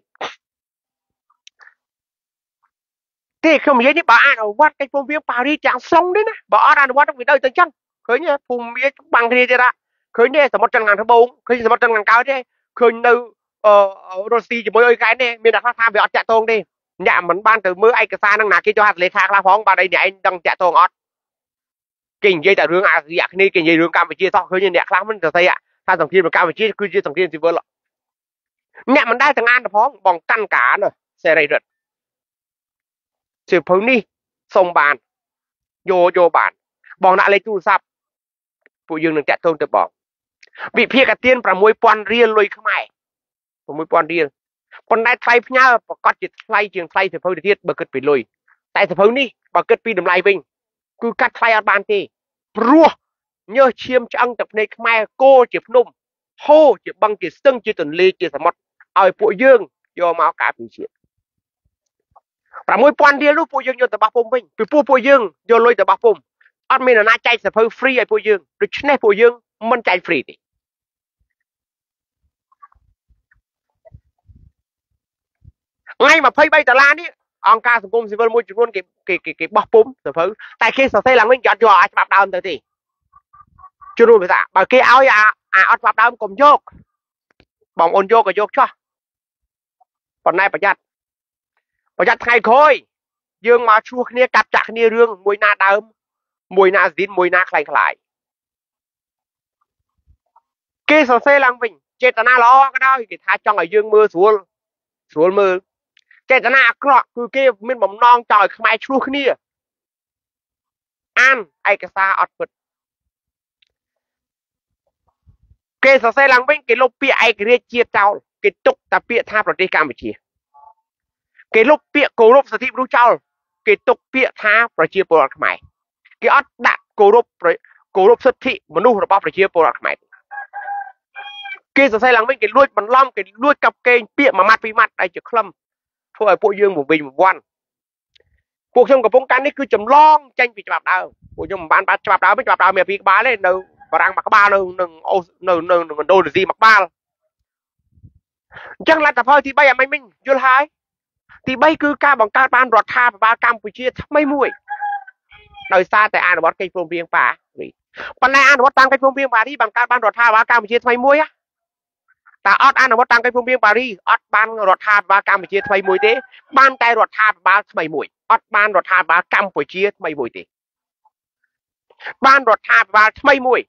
ที่เขามีนี่บ้านเอาวัดcái phong viên Paris chẳng xong đấy nè bảo anhวัดต้องมีได้ตั้งจังเคยเนี่ยภูมิบางทีจะละเคยเนี่ยสมมติจังงานทั้งบงเคยสมมติจังงานเก้าใช่เคยនៅเอ่อโรซีจะมวยcái nàyมีแต่ท่าทางแบบจัดตรงดิเนี่ยเหมือนบ้านtừมือไอ้กษัตริย์นั่งหนาคิดจะหัดเลขาลาฟ้องบ้านใดเนี่ยไอ้ดังจัดตรงออดกิ่งยี่แต่เรื่องอาเซียนี่กิ่งยี่เรื่องการไปชี้ซอกเคยเนี่ยครั้งมันจะใส่อะถ้าสังเกตเป็นการไปชี้คือชี้สังเกตสิเบอร์ละเนี่ยมันได้ทั้งงานฟ้องบองกั้นกาเนอะเสรีเด็ดสืบพื้นนี่ส่งบานโยโยบานบอกนะอะไรตู้ซับผู้ยืนหนึ่งแจกตรงจะบอกวิเพียกเตียนประมวยปอนเรียนลอยเข้ามาประมวยปอนเรียนคนได้ไฟพญาประกอบจิตไฟเชียงไฟสืบพื้นที่เบิกเกิดไปลอยแต่สืบพื้นนี่เบิกเกิดปีดำไลวิ่งคือกัดไฟอันบานทีรัวเนื้อเชี่ยมจังจากในขมายโก้จีบนุ่มโฮจีบบังจีซึ่งจีตุนลีจีสมดเอาผู้ยืนโยมาเอากาปีเชียประมวยปอนเดียลูกผู้ยืนโยแต่บ้าปุ่มวิ่งไปผู้ผู้ยืนโยลอยแต่บ้าปุ่มอันมีน่าใจสืบพื้นฟรีไอ้ผู้ยืนโดยเฉพาะผู้ยืนมันใจฟรีดิไงมาเพ่ยใบตะลานี่องค์การสังคมสิบมวยจุดนู้นเก็บเก็บเก็บเก็บบ้าปุ่มสืบพื้นแต่เคสใส่หลังวิ่งหยอดหยอดฉบับดาวน์เตอร์ทีจุดนู้นไปซะบางเคเอาอย่า à ọt vào đám cùng dốc bỏng ôn dốc ở dốc cho còn nayประหยัดประหยัดไงคอยdương mà chua kia cặp chặt kia rương mùi na đơm mùi na dín mùi na khai khai kia sờ xe lăng mình chết ta na lo cái đó thì tha trong ở dương mưa xuống xuống mưa chết ta na cọ cứ kia mình bấm non trời không ai chua kia ăn ai cái xa ọt vật kia sờ xe lăng mình cái lốp bịa ai cái chia trao cái tục ta bịa tha vào đây cam một chia cái lốp bịa cổ lốp sở thị đu trao cái tục bịa tha vào chia bồ lạc mày cái ọt đặt cổ lốp cổ lốp sở thị mà nu nó bao vào chia bồ lạc mày kia sờ xe lăng mình cái đuôi bắn lom cái đuôi cặp kênh bịa mà mặt với mặt ai chực lâm thôi bộ dương một bình một quan cuộc sống của phong can đấy cứ chấm long tranh vì chập đào cuộc sống bán bán chập đào mới chập đào mẹ vì bán lên đâu và đang mặc ba đâu đừng ô đừng đừng đừng đôi gì mặc ba chẳng là tập hơi thì bây giờ mình mình vô hai thì bây cứ ca bằng ca ban rọt tha và ba Campuchia mấy mũi đời xa tại an bọt cây phong viên pháวันนี้อันวัดตังไปพงเพียงปารีบางการบ้านรถท่าว่าการไปเชียร์ไทยมวยอะแต่ออดอันวัดตังไปพงเพียงปารีออดบ้านรถท่าว่าการไปเชียร์ไทยมวยเต้บ้านใจรถท่าบ้านไทยมวยออดบ้านรถท่าว่าการไปเชียร์ไทยมวยเต้บ้านรถท่าว่าไทยมวย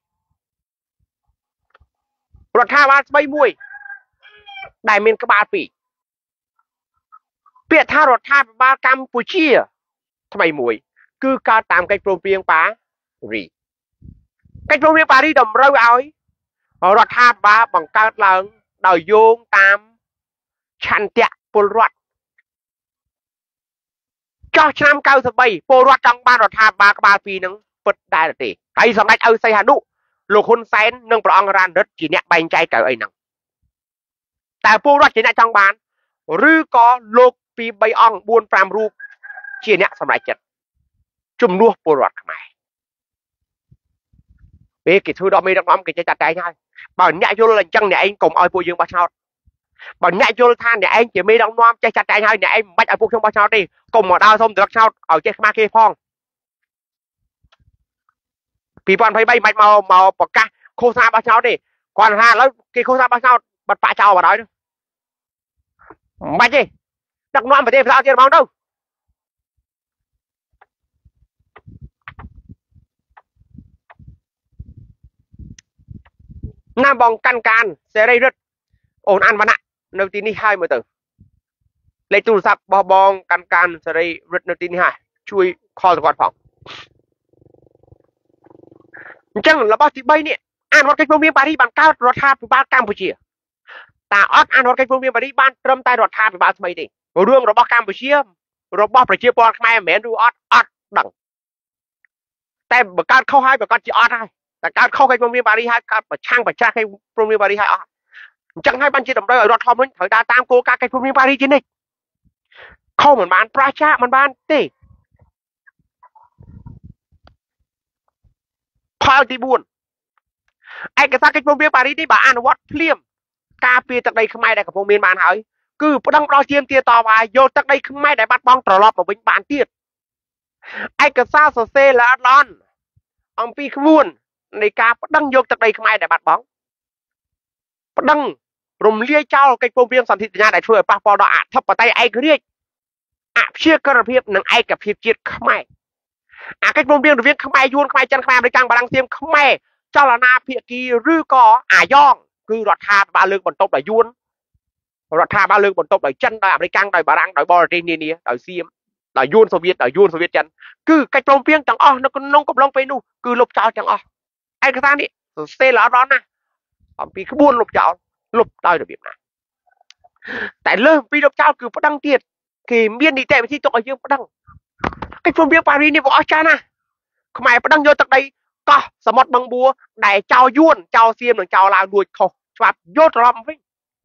รถท่าว่าไทยมวยได้เมนกบาปีเปียท่ารถท่าว่าการไปเชียร์ไทยมวยคือการตามไปพงเพียงปารีcái phương viên Paris đầm rơi ơi họ rọt hạt và bằng cao lớn đời vô tam chăn tẹt bồ rọt cho trăm cao thập bảy bồ rọt trong ba rọt hạt ba ba phi nâng bật đại là tỷ hay xong đánh ơi xây hà nụ lục hôn xén nâng bờ ông ran đất chỉ nhẹ bánh chay cỡ ấy nângแต่bồ rọt chỉ nhẹ trong bàn rư có lục phi bay ông buôn pram ru chỉ nhẹ xong đánh chật chùm nua bồ rọt mày vì cái thứ đó mới đang nắm cái chặt tay nhau bảo nhảy vô là chân này anh cùng ai bồi dưỡng bao sao bảo nhảy vô than này anh chỉ mới đang nắm chặt chặt tay nhau này anh bắt ở phụ trong bao sao đi cùng một đao xong được sao ở trên ma kia phong vì bọn phải bay mạch màu màu bọc ca khô sa bao sao đi còn ha lấy cái khô sa bao sao bật phá trào vào đó nữa mày gì đang nắm phải thêm sao tiền bao đâu nam bong căn can sẽ đây rất ổn ăn và nặng nơi tin đi hai mươi từ lấy tủ sập bò bong căn can sẽ đây rất nơi tin đi hai chui kho quạt phòng chẳng là bao thì bay nè ăn một cái phương viên Paris bằng cao rọt hạt với ba Campuchia ta ót ăn một cái phương viên Paris ban trâm tay rọt hạt với ba mấy đi rương rồi bao Campuchia rồi bao phải chia bò mai mẹ ru ót ót đẳngแต่การเข้าให้แบบการจีออดให้แต่การเข้าให้โรงเรียนบาลีให้การประช่างประช่างให้โรงเรียนบาลีให้จังให้บัญชีดำได้รอทอมนั้นถอยตาตามโกการให้โรงเรียนบาลีจริงนี่เข้าเหมือนบ้านประชามันบ้านตีพอที่บุญไอ้กษัตริย์โรงเรียนบาลีที่บ้านวัดเพลียมกาเปียจากใดขมายได้กับโรงเรียนบ้านหายคือพดังรอเทียมเตียต่อไปโยจากใดขมายได้บัดบ้องตลอดมาเป็นบ้านเตี้ยไอ้กษัตริย์เซและร้อนông pi khônในการดังยกจากใดขมายได้บัดบ้องดังรวมเลี้ยเจ้าcáiโปรเบียงสันติญาได้ช่วยป้าปอดอาทับปะไตไอ้เรียกอาเชื่อกระเพียบหนังไอ้กับเพียบจิตขมายอาcáiโปรเบียงหรือเวียงขมายยวนขมายจันขมายในกลางบาลังเทียมขมายเจ้าละนาเพียกีรื้อกออาย่องคือรถทาบาเลือกบนโต๊ะได้ยวนรถทาบาเลือกบนโต๊ะได้จันได้ในกลางได้บาลังได้บอลเรนีนี่ได้เซียมได้ยวนโซเวียตได้ยวนโซเวียตจันคือcáiโปรเบียงจังอ๋อนักน้องกับลงไปนู่คือลบเจ้าจังอ๋อไอ้กระทั่งนี่เซลล์ร้อนนะông piขบวนลบเจ้าลบได้ระเบียบนะแต่เริ่มปีลบเจ้าคือพดังเตียดคือเมียนดีแต่ไปที่ตกอายุพดังไอ้โปรเบียงปารีนี่บอกอาจารย์นะขมายพดังโยตักใดก็สมดบังบัวได้เจ้ายวนเจ้าเซียมหรือเจ้าลาวดูดเขาฉบับโยตรอมวิ่ง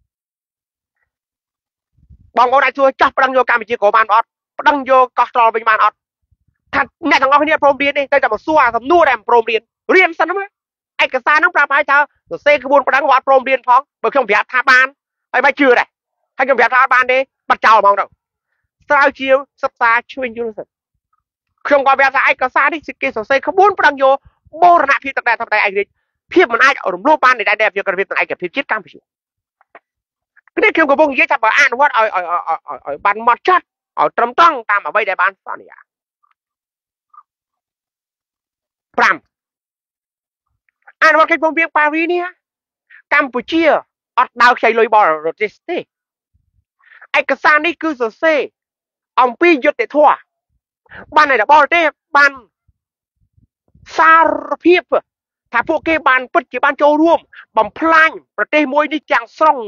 บองเอาได้ช่วยจับพดังโยการไปเจียโกบานออดพดังโยก็ตรอมไปบานออดถ้าเนี่ยทางเราเนี่ยโปรเบียนนี่ได้จะมาสู้สำนู่นแดมโปรเบียนเรียนสันไหมไอ้กษัตริย์น้องปราบไอ้เจ้าเซขบวนพดังวัดโปรเบียนพ้องเบิกเครื่องเบียดท่าบานไอ้ใบชื่อได้ให้เครื่องเบียดท่าบานดิปัดเจ้ามองเราสาวเชียวสัปดาห์ช่วยยุ่งสุดเครื่องกว่าเบียดไอ้กษัตริย์ที่สิเกสเซขบวนพดังโยโบราณพิจารณาทำได้ไอ้เด็กភាពមិនអាចរំលោភបាននៃដែនភាពការភាពទាំងឯកភាពជាតិកម្ពុជានេះខ្ញុំកំពុងនិយាយថាបើអនុវត្តឲ្យឲ្យឲ្យបានម៉ត់ចត់ឲ្យត្រឹមត្រូវតាមអ្វីដែលបានសន្យា5អនុវត្តកិច្ចព្រមព្រៀងប៉ារីនេះកម្ពុជាអត់ដើរខ្ចីលុយបរទេសទេឯកសារនេះគឺសរសេរអំពីយុត្តិធម៌បានតែបរទេសបានសារភាពថាពួកគេបានពិតជាបានចូលរួមបំផ្លាញប្រទេសមួយនេះទាំងស្រុង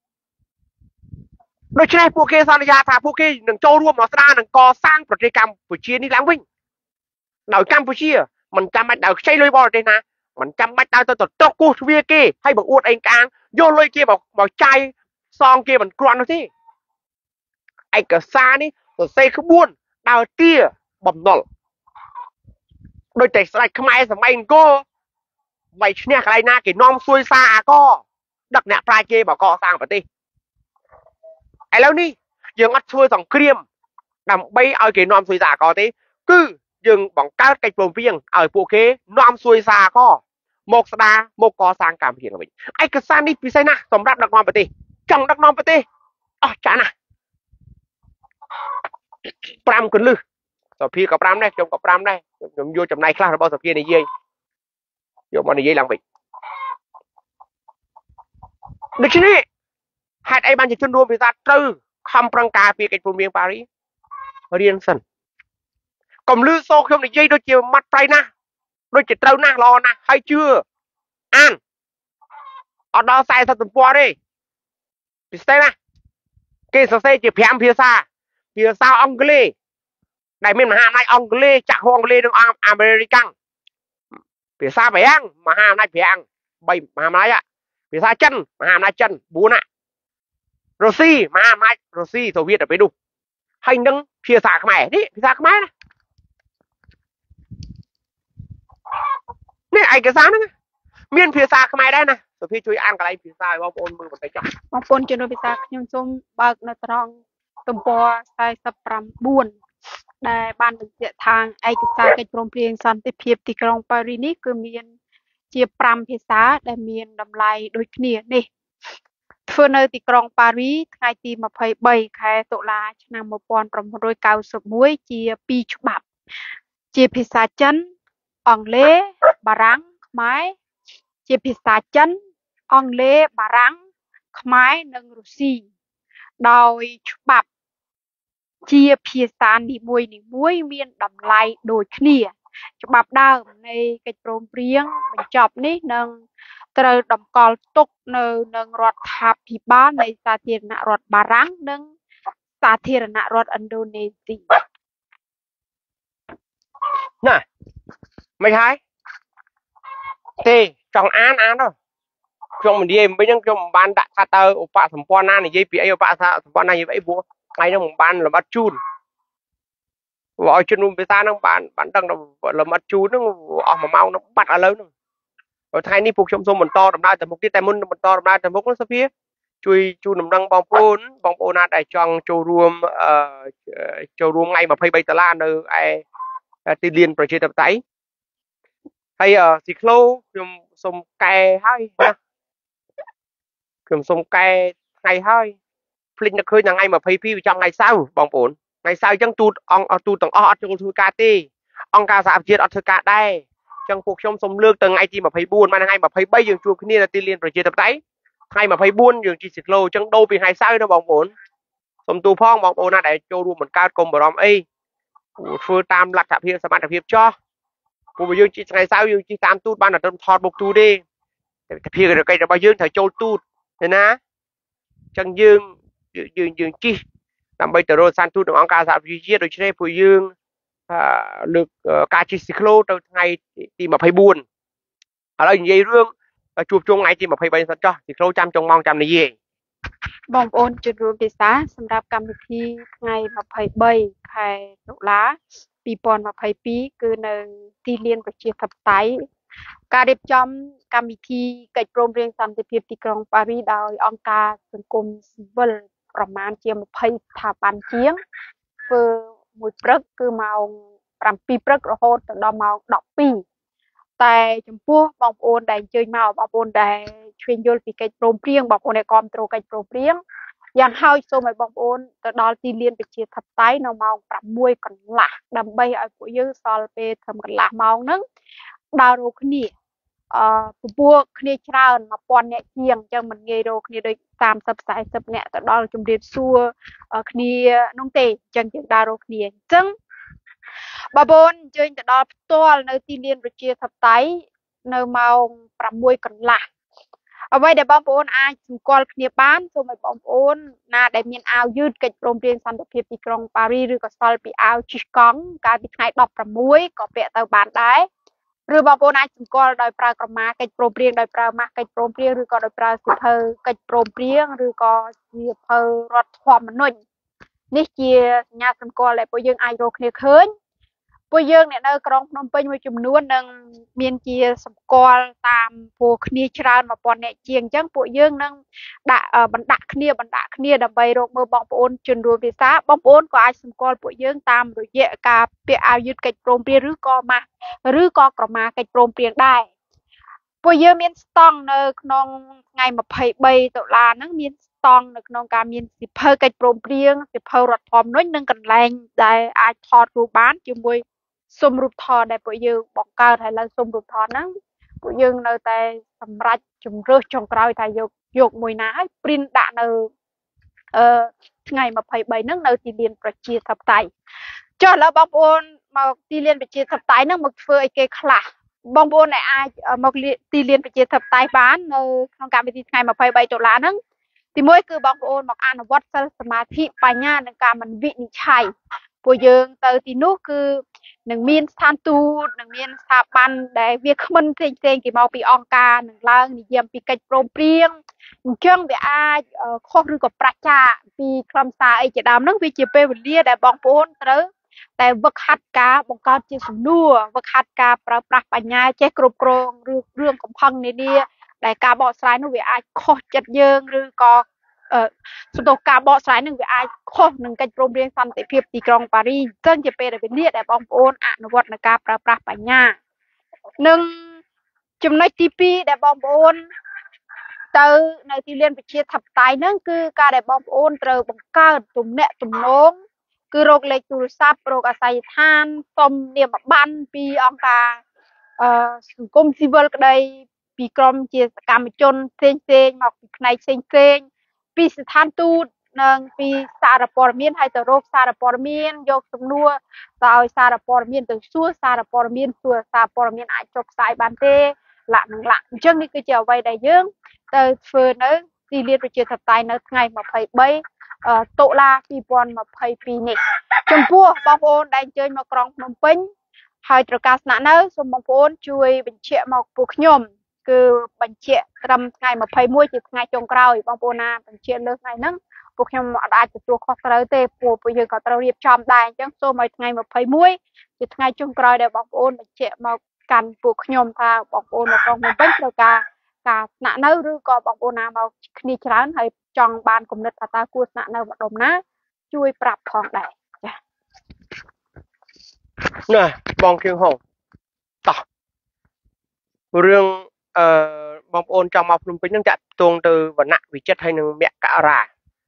ដូច្នេះពួកគេសន្យាថាពួកគេនឹងចូលរួមមកស្ដារនឹងកសាងប្រទេសកម្ពុជានេះឡើងវិញដោយកម្ពុជាមិនចាំបាច់ដើរខ្ចីលុយបរទេសណាមិនចាំបាច់ដើរទៅទៅតុកគោះទ្វារគេហើយបង្អួតអេងកាងយកលុយគេមកមកចាយសងគេមិនគ្រាន់នោះទេឯកសារនេះសរសេរក្បួនដើរទាបំណុលដោយតែស្ដេចខ្មែរសម័យអង្គរវាយឈ្នះកន្លែងណាគេនាំសួយសារអាកដឹកអ្នកប្រាជ្ញគេមកកសាងប្រទេសឥឡូវនេះយើងអត់ធ្វើសង្គ្រាមដើម្បីឲ្យគេនាំសួយសារអាកទេគឺយើងបង្កើតកិច្ចព្រមព្រៀងឲ្យពួកគេនាំសួយសារអាកមកស្ដារមកកសាងកម្ពុជាវិញឯកសារនេះពិសេសណាស់សម្រាប់ដឹកនាំប្រទេសចង់ដឹកនាំប្រទេសអស់ចាណាស់5កន្លឹះសភាក៏5ដែរខ្ញុំក៏5ដែរខ្ញុំយកចំណាយខ្លះរបស់សភានិយាយយកមកនិយាយឡើងវិញដូច្នេះហេតុអីបានជាជនរួមភាសាត្រូវខំប្រឹងការពារកិច្ចព្រមព្រៀងប៉ារីរៀនសិនកុំលឺសូខ្ញុំនិយាយដូចជាម៉ាត់ប្រៃណាស់ដូចជាត្រូវណាស់ល្អណាស់ហើយជឿអានអត់ដល់40ទំព័រទេពិសេសណាគេសរសេរជា5ភាសាភាសាអង់គ្លេសដែលមានមហាអំណាចអង់គ្លេសចាក់ហូអង់គ្លេសនិងអាមេរិកាំងភាសាបារាំងមហាអំណាចបារាំង3មហាអំណាចភាសាចិនមហាអំណាចចិន4ណារុស្ស៊ីមហាអំណាចរុស្ស៊ីសូវៀតទៅពេលនោះហើយនឹងភាសាខ្មែរនេះភាសាខ្មែរណានេះឯកសារហ្នឹងមានភាសាខ្មែរដែរណាសុភាជួយអានកន្លែងភាសាឲ្យបងប្អូនមើលបន្តិចចុះបងប្អូនជំនួយភាសាខ្ញុំសូមបើកនៅត្រង់ទំព័រ49ដែលបានបញ្ជាក់ថាឯកសារកិច្ចព្រមព្រៀងសន្តិភាពទីក្រុងប៉ារីនេះគឺមានជា5ភាសាដែលមានតម្លៃដូចគ្នានេះធ្វើនៅទីក្រុងប៉ារីថ្ងៃទី23ខែតុលាឆ្នាំ1991ជា2ច្បាប់ជាភាសាចិនអង់គ្លេសបារាំងខ្មែរជាភាសាចិនអង់គ្លេសបារាំងខ្មែរនិងរុស្ស៊ីដោយច្បាប់ជាភាសានីមួយនីមួយមានតម្លៃដូចគ្នាច្បាប់ដើមនៃកិច្ចព្រមព្រៀងបញ្ចប់នេះនឹងត្រូវតម្កល់ទុកនៅនឹងរដ្ឋាភិបាលនៃសាធារណរដ្ឋបារាំងនិងសាធារណរដ្ឋឥណ្ឌូនេស៊ីណាមិនហើយទេចង់អានអានទៅខ្ញុំនិយាយមិនហ្នឹងខ្ញុំមិនបានដាក់ថាតើឧបសម្ព័ន្ធណានិយាយពីអីឧបសម្ព័ន្ធណានិយាយអីព្រោះថ្ងៃហ្នឹងមិនបានលម្អិតជូនឲ្យជនរួមភាសាហ្នឹងបានបានដឹងលម្អិតជូនហ្នឹងអស់មួយម៉ោងហ្នឹងបាត់ឥឡូវហ្នឹងថ្ងៃនេះពួកខ្ញុំសូមបន្តដំណើរទៅមុខទៀតតែមុនបន្តដំណើរទៅមុខសភាជួយជូនដំណឹងបងប្អូនបងប្អូនណាដែលចង់ចូលរួមចូលរួមថ្ងៃ23ដុល្លារនៅឯទីលានប្រជាធិបតេយ្យហើយស៊ីក្លូខ្ញុំសូមកែហើយណាខ្ញុំសូមកែថ្ងៃហើយភ្លេចនឹកឃើញថ្ងៃ22វាចង់ថ្ងៃសៅរ៍បងប្អូនថ្ងៃសៅរ៍អញ្ចឹងទូតអង្គទូតទាំងអស់អត់ចូលធ្វើការទេអង្គការសហប្រជាជាតិអត់ធ្វើការដែរអញ្ចឹងពួកខ្ញុំសូមលើកទៅថ្ងៃទី24មកថ្ងៃ23យើងជួបគ្នានៅទីលានប្រជាធិបតេយ្យថ្ងៃ24យើងជិះស៊ីក្លូអញ្ចឹងដូរពីថ្ងៃសៅរ៍ទៅបងប្អូនសូមទូផងបងប្អូនណាដែលចូលរួមបង្កើតកុំបារម្ភអីធ្វើតាមលទ្ធភាពសមត្ថភាពចោះពួកយើងជិះថ្ងៃសៅរ៍យើងជិះតាមទូតបានតែត្រឹមថតបុកទូទេតែភារកិច្ចរបស់យើងត្រូវចូលទូតទេណាអញ្ចឹងយើងយើងយើងជិះដើម្បីទៅរកសន្តិទូតក្នុងអង្គការសហប្រជាជាតិដូច្នេះពួកយើងលើកការជិះស៊ីក្លូទៅថ្ងៃទី24ឥឡូវនិយាយរឿងជួបជុំថ្ងៃទី23សិនចោះស៊ីក្លូចាំចុងម៉ោងចាំនិយាយបងប្អូនជួយរួមភាសាសម្រាប់កម្មវិធីថ្ងៃ23ខែតុលា2022គឺនៅទីលានប្រជាធិបតេយ្យការរៀបចំកម្មវិធីកិច្ចព្រមព្រៀងសន្តិភាពទីក្រុងប៉ារីដោយអង្គការសង្គមស៊ីវិលប្រមាណជា20ស្ថាប័នជាងធ្វើមួយព្រឹកគឺម៉ោង7ព្រឹករហូតដល់ម៉ោង12 តែចំពោះបងប្អូនដែលអញ្ជើញមកបងប្អូនដែលឆ្វេងយល់ពីកិច្ចព្រមព្រៀងបងប្អូនដែលគ្រប់គ្រងកិច្ចព្រមព្រៀងយ៉ាងហោចសូមឲ្យបងប្អូនទៅដល់ទីលានប្រជាធិបតេយ្យនៅម៉ោងប្រាំមួយកន្លះដើម្បីឲ្យពួកយើងសល់ពេលត្រឹមកន្លះម៉ោងហ្នឹងដើររកគ្នាអឺពពួកគ្នាច្រើនមួយពាន់អ្នកជាងអញ្ចឹងមិនងាយរកគ្នាដូចសាមសិប สี่สิบអ្នកទៅដល់ជំរាបសួរគ្នានោះទេអញ្ចឹងយើងដើររកគ្នាអញ្ចឹងបងប្អូនអញ្ជើញទៅដល់ផ្ទាល់នៅទីលានប្រជាធិបតេយ្យនៅម៉ោងប្រាំមួយកន្លះអ្វីដែលបងប្អូនអាចសម្គាល់គ្នាបានសូមឲ្យបងប្អូនណាដែលមានអាវយឺតកិច្ចព្រមព្រៀងសន្តិភាពទីក្រុងប៉ារីសឬក៏សល់ពីអាវជិះកង់កាលពីថ្ងៃដប់ប្រាំមួយក៏ពាក់ទៅបានដែរឬបងប្អូនអាចសម្គាល់ដោយប្រើក្រមាកិច្ចព្រមព្រៀងដោយប្រើម៉ាស់កិច្ចព្រមព្រៀងឬក៏ដោយប្រើសៀវភៅកិច្ចព្រមព្រៀងឬក៏សៀវភៅរដ្ឋធម្មនុញ្ញនេះជាសញ្ញាសម្គាល់ដែលពួកយើងអាចរកគ្នាឃើញពួកយើងអ្នកនៅក្រុងភ្នំពេញមួយចំនួននឹងមានជាសម្គាល់តាមពួកគ្នាច្រើនមួយពាន់អ្នកជាងអញ្ចឹងពួកយើងនឹងដាក់បណ្ដាក់គ្នាបណ្ដាក់គ្នាដើម្បីរកមើលបងប្អូនជនរួមភាសាបងប្អូនក៏អាចសម្គាល់ពួកយើងតាមរយៈការពាក់អាវយឺតកិច្ចព្រមព្រៀងឬក៏ម៉ាស់ឬក៏ក្រមាកិច្ចព្រមព្រៀងដែរពួកយើងមានស្តង់នៅក្នុងថ្ងៃម្ភៃបីតុលាហ្នឹងមានស្តង់នៅក្នុងការមានសិភៅកិច្ចព្រមព្រៀងសិភៅរដ្ឋធម្មនុញ្ញនិងកន្លែងដែលអាចថតរូបបានជាមួយសុំរូបថតដែលពួកយើងបង្កើតហើយឡើងសុំរូបថតហ្នឹងពួកយើងនៅតែសម្រាប់ជំរឿសចុងក្រោយថាយកយកមួយណាហើយ print ដាក់នៅអឺថ្ងៃម្ភៃបីហ្នឹងនៅទីលានប្រជាធិបតេយ្យចុះឥឡូវបងប្អូនមកទីលានប្រជាធិបតេយ្យហ្នឹងមកធ្វើអីគេខ្លះបងប្អូនដែលអាចមកទីលានប្រជាធិបតេយ្យបាននៅក្នុងកម្មវិធីថ្ងៃម្ភៃបីតុលាហ្នឹងទីមួយគឺបងប្អូនមកអនុវត្តសិលសមាធិបញ្ញានិងការមិនវិនិច្ឆ័យពួកយើងទៅទីនោះគឺនឹងមានស្ថានទូតនឹងមានស្ថាប័នដែលវាគ្មិនផ្សេងផ្សេងគេមកពីអង្គការនឹងឡើងនិយាយពីកិច្ចព្រមព្រៀងអញ្ចឹងវាអាចខុសឬក៏ប្រាជ្ញាពីខ្លឹមសារអីជាដើមហ្នឹងវាជាពេលវេលាដែលបងប្អូនត្រូវតែវឹកហាត់ការបង្កើតជាសំណួរវឹកហាត់ការប្រើប្រាស់បញ្ញាចេះគ្រប់គ្រងឬរឿងកំផឹងនានាដែលការបកស្រាយនោះវាអាចខុសចិត្តយើងឬក៏អឺសម្ដៅការបកស្រាយនឹងវាអាចខុសនឹងកិច្ចព្រមព្រៀងសន្តិភាពទីក្រុងប៉ារីសអញ្ចឹងជាពេលវេលាដែលបងប្អូនអនុវត្តនៅការប្រើប្រាស់បញ្ញានិងចំណុចទីពីរដែលបងប្អូនទៅនៅទីលានប្រជាធិបតេយ្យហ្នឹងគឺការដែលបងប្អូនត្រូវបង្កើតទំនាក់ទំនងគឺរកលេខទូរស័ព្ទរកអាស័យដ្ឋានសុំនាមប័ណ្ណពីអង្គការអឺសង្គមស៊ីវិលក្តីពីក្រុមជាសកម្មជនផ្សេងផ្សេងមកពីផ្នែកផ្សេងផ្សេងពីស្ថានទូតនិងពីសារព័ត៌មានហើយទៅរកសារព័ត៌មានយកសំណួរទៅឲ្យសារព័ត៌មានទៅសួរសារព័ត៌មានសួរសារព័ត៌មានអាចចុះផ្សាយបានទេលាក់នឹងលាក់អញ្ចឹងនេះគឺជាអ្វីដែលយើងទៅធ្វើនៅទីលានប្រជាធិបតេយ្យនៅថ្ងៃម្ភៃបីតុលាពីរពាន់ម្ភៃពីរនេះចំពោះបងប្អូនដែលអញ្ជើញមកក្រុងភ្នំពេញហើយត្រូវការស្នាក់នៅសូមបងប្អូនជួយបញ្ជាក់មកពួកខ្ញុំគឺបញ្ជាក់ត្រឹមថ្ងៃម្ភៃមួយជាថ្ងៃចុងក្រោយបងប្អូនណាបញ្ជាក់លើថ្ងៃហ្នឹងពួកខ្ញុំអាចទទួលខុសត្រូវទេពួកពួកយើងក៏ត្រូវរៀបចំដែរអញ្ចឹងសូមឲ្យថ្ងៃម្ភៃមួយជាថ្ងៃចុងក្រោយដែលបងប្អូនបញ្ជាក់មកកាន់ពួកខ្ញុំថាបងប្អូនមកក្រុងភ្នំពេញត្រូវការការស្នាក់នៅឬក៏បងប្អូនណាមកគ្នាច្រើនហើយចង់បានគំនិតថាតើគួរស្នាក់នៅម្ដុំណាជួយប្រាប់ផងដែរចាណាបងគៀងហងតោះរឿងអឺបងប្អូនចង់មកភ្នំពេញហ្នឹងតាក់ទងទៅវណ្ណៈវិចិត្រហើយនឹងមករា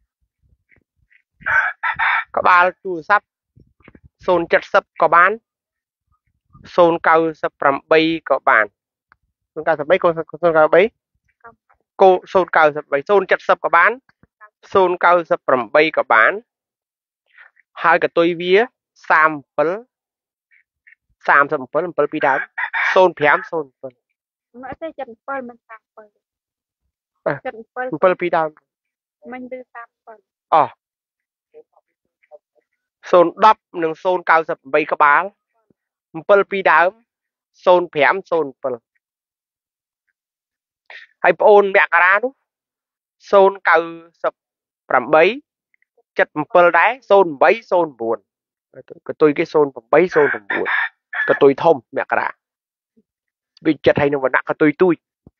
ក្បាលទូរស័ព្ទศูนย์ เจ็ด ศูนย์ក៏បានศูนย์ เก้า แปดក៏បានศูนย์ เก้า แปด កូន ศูนย์ เก้า แปด កូศูนย์ เก้า แปด ศูนย์ เจ็ด ศูนย์ក៏បានศูนย์ เก้า แปด ក៏បានហើយកតុយវាសាមសិប សាមសិប 7 7ពីដើមศูนย์ ห้า ศูนย์ 7 មកទេចិត្ត7មិនសាម7ចិត្ត7 7ពីដើមមិនគឺសាម7 អោះศูนย์ 10និងศูนย์ เก้า แปดក្បាល7ពីដើមศูนย์ ห้า ศูนย์ 7ហើយប្អូនមករានោះศูนย์ เก้า แปด เจ็ด 7ដែរศูนย์ แปด ศูนย์ 9កតុយគេศูนย์ แปด ศูนย์ 9កតុយធំមករាវិចិត្រហើយនឹងវណ្ណៈកតុយទូច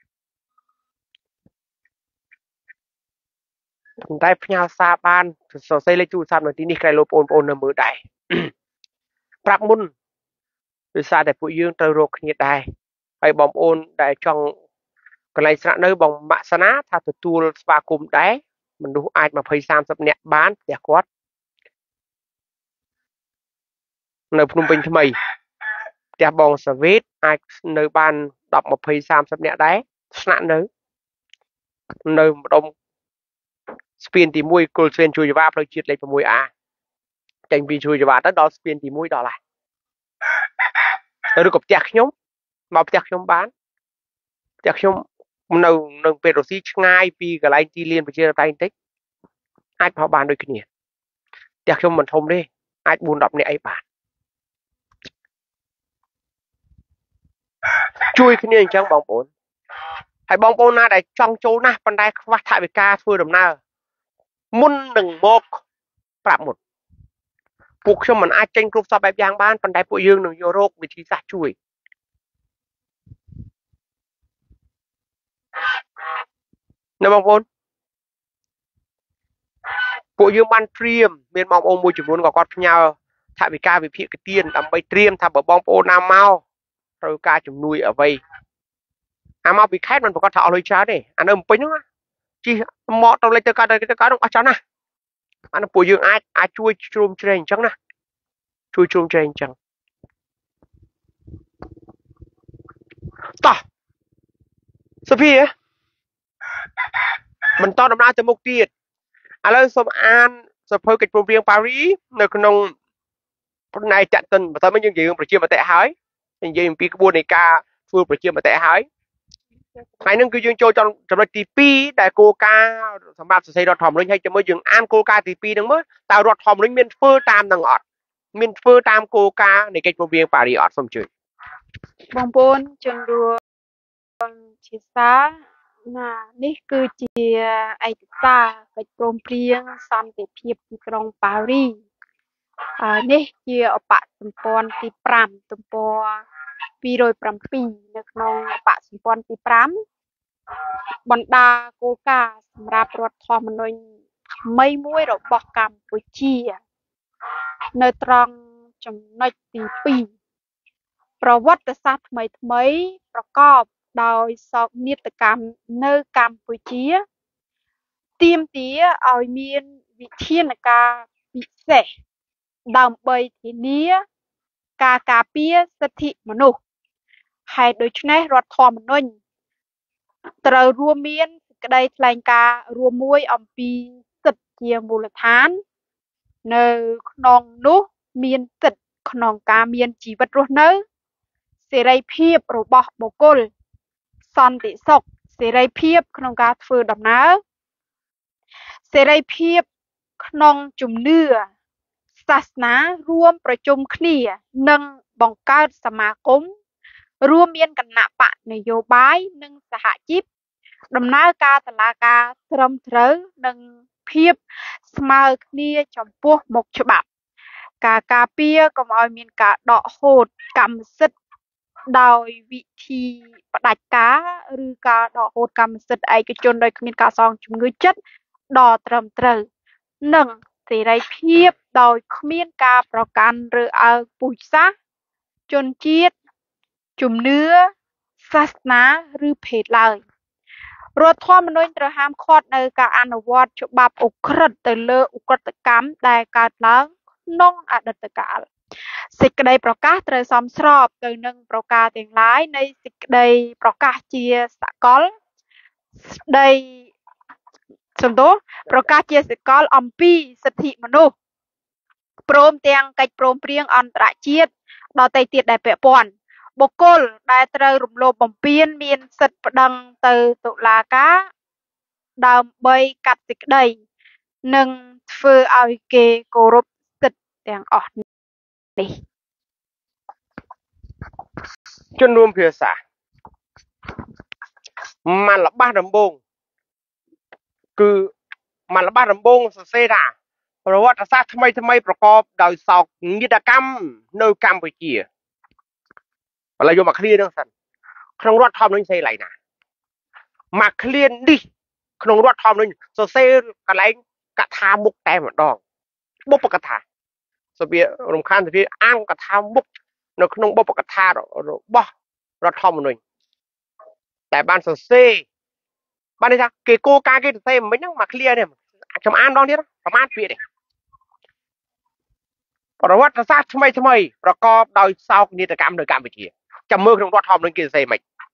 តែផ្ញើសារបានសរសេរលេខទូរស័ព្ទនៅទីនេះក្រែលោកបងប្អូននៅមើលដែរប្រាប់មុនដោយសារតែពួកយើងត្រូវរកគ្នាដែរហើយបងប្អូនដែលចង់កន្លែងស្នាក់នៅបងម៉ាក់សាណាថាទទួលស្វាគមន៍ដែរមនុស្សអាចยี่สิบ สามสิบនាក់បានផ្ទះគាត់នៅភ្នំពេញថ្មីផ្ទះបងសាវេតអាចនៅបានten 20 30នាក់ដែរស្នាក់នៅនៅម្ដុំស្ពានទីoneគុលស្វេនជួយយ៉ាផ្លូវជាតិលេខ six A ចេញពីជួយយ៉ាទៅដល់ស្ពានទីoneដល់ហើយឬក៏ផ្ទះខ្ញុំមកផ្ទះខ្ញុំបានផ្ទះខ្ញុំនៅនៅពេទ្យរុស្ស៊ីឆ្ងាយពីកន្លែងទីលានប្រជាធិបតេយ្យបន្តិចអាចមកបានដូចគ្នាផ្ទះខ្ញុំមិនធំទេអាចfour tenនាក់អីបានជួយគ្នាអញ្ចឹងបងប្អូនហើយបងប្អូនណាដែលចង់ចូលណាស់ប៉ុន្តែខ្វះថវិកាធ្វើដំណើរមុននឹងមកប្រាប់មុនពួកខ្ញុំមិនអាចចេញគ្រប់សពបែបយ៉ាងបានប៉ុន្តែពួកយើងនឹងយករកវិធីសាស្ត្រជួយណាបងប្អូនពួកយើងបានត្រៀមមានបងប្អូនមួយចំនួនក៏គាត់ផ្ញើថវិកាវិភាគទានដើម្បីត្រៀមថាបើបងប្អូនណាមកត្រូវការជំនួយអ្វីអាមកពីខេត្តមិនប្រកាសថាអស់លុយច្រើនទេអានៅពេញហ្នឹងជិះមកទៅលេខទៅកើតទៅកើតហ្នឹងអស់ច្រើនណាស់អានោះពួកយើងអាចអាចជួយជ្រោមជ្រែងអញ្ចឹងណាជួយជ្រោមជ្រែងអញ្ចឹងតោះសុភីបន្តដំណើរទៅមុខទៀតឥឡូវសូមអានសភៅកិច្ចព្រមព្រៀងប៉ារីនៅក្នុងផ្នែកចាក់តិនបើមិនយើងនិយាយរឿងប្រជាមតិហើយនិយាយអំពីក្បួននៃការធ្វើប្រជាមតិហើយថ្ងៃហ្នឹងគឺយើងចូលចំណុចទីtwoដែលគោលការណ៍សម្រាប់សរសេររដ្ឋធម្មនុញ្ញហើយជាមួយយើងអានគោលការណ៍ទីtwoហ្នឹងមើលតើរដ្ឋធម្មនុញ្ញមានធ្វើតាមនឹងអត់មានធ្វើតាមគោលការណ៍នៃកិច្ចព្រមព្រៀងប៉ារីអត់សូមជួយបងប្អូនជនរួមជាសាណានេះគឺជាឯកសារកិច្ចព្រមព្រៀងសន្តិភាពទីក្រុងប៉ារីហើយនេះជាអបសម្ព័ន្ធទីfiveទំព័រtwo oh sevenនៅក្នុងអបសម្ព័ន្ធទីfiveបណ្ដាគោលការណ៍សម្រាប់រដ្ឋធម្មនុញ្ញថ្មីមួយរបស់កម្ពុជានៅត្រង់ចំណុចទីtwoប្រវត្តិសាស្ត្រថ្មីថ្មីប្រកបដោយសោកនាដកម្មនៅកម្ពុជាទាមទារឲ្យមានវិធានការពិសេសដើម្បីធានាការការពារសិទ្ធិមនុស្សហេតុដូច្នេះរដ្ឋធម្មនុញ្ញត្រូវរួមមានសេចក្តីថ្លែងការណ៍រួមមួយអំពីសិទ្ធិជាមូលដ្ឋាននៅក្នុងនោះមានសិទ្ធិក្នុងការមានជីវិតរស់នៅសេរីភាពរបស់បុគ្គលសន្តិសុខសេរីភាពក្នុងការធ្វើដំណើរសេរីភាពក្នុងជំនឿសាសនារួមប្រជុំគ្នានិងបង្កើតសមាគមរួមមានគណៈបកនយោបាយនិងសហជីពដំណើរការតុលាការត្រឹមត្រូវនិងភាពស្មើគ្នាចំពោះមុខច្បាប់ការការពារកុំឲ្យមានការដកហូតកម្មសិទ្ធិដោយវិធីផ្ដាច់ការឬការដកហូតកម្មសិទ្ធិឯកជនដោយគ្មានការសងជំងឺចិត្តដ៏ត្រឹមត្រូវនិងសេរីភាពដោយគ្មានការប្រកាន់រើសអើងពូជសាសន៍ជនជាតិជំនឿសាសនាឬភេទឡើយរដ្ឋធម្មនុញ្ញត្រូវហាមឃាត់នៅការអនុវត្តច្បាប់ឧក្រិដ្ឋទៅលើឧក្រិដ្ឋកម្មដែលកើតឡើងក្នុងអតីតកាលសេចក្តីប្រកាសត្រូវសមស្របទៅនឹងប្រការទាំងឡាយនៃសេចក្តីប្រកាសជាសកលស្តីសំទោសប្រកាសជាសកលអំពីសិទ្ធិមនុស្សព្រមទាំងកិច្ចព្រមព្រៀងអន្តរជាតិដទៃទៀតដែលពាក់ព័ន្ធបុគ្គលដែលត្រូវរំលោភបំពានមានសិទ្ធិប្តឹងទៅតុលាការដើម្បីកាត់សេចក្តីនិងធ្វើឲ្យគេគោរពសិទ្ធិទាំងអស់នេះជនរួមភាសាមកល្បះដំបងគឺមកល្បះដំបងសរសេរថាប្រវត្តិសាស្ត្រថ្មីថ្មីប្រកបដោយសោកនាដកម្មនៅកម្ពុជាឥឡូវយកមកឃ្លានឹងសិនក្នុងរដ្ឋធម្មនុញ្ញស្អីឡៃណាមកឃ្លានេះក្នុងរដ្ឋធម្មនុញ្ញសរសេរកន្លែងកថាមុខតែម្ដងបុព្វកថាសភារំខានសភាអានកថាមុខនៅក្នុងបុព្វកថារបស់រដ្ឋធម្មនុញ្ញแต่บ้านสเซ่บ้านนี้ท่าเกโก้กาเกตเซ่ไม่นั่งมาเคลียร์เนี่ยจำอ่านน้องที่นะประมาณปีเดียประวัติศาสตร์ทำไมทำไมประกอบโดยสาวนิตกรรมโดยการวิจัยจำมือของรัฐทอมนึงเกตเซ่ไหม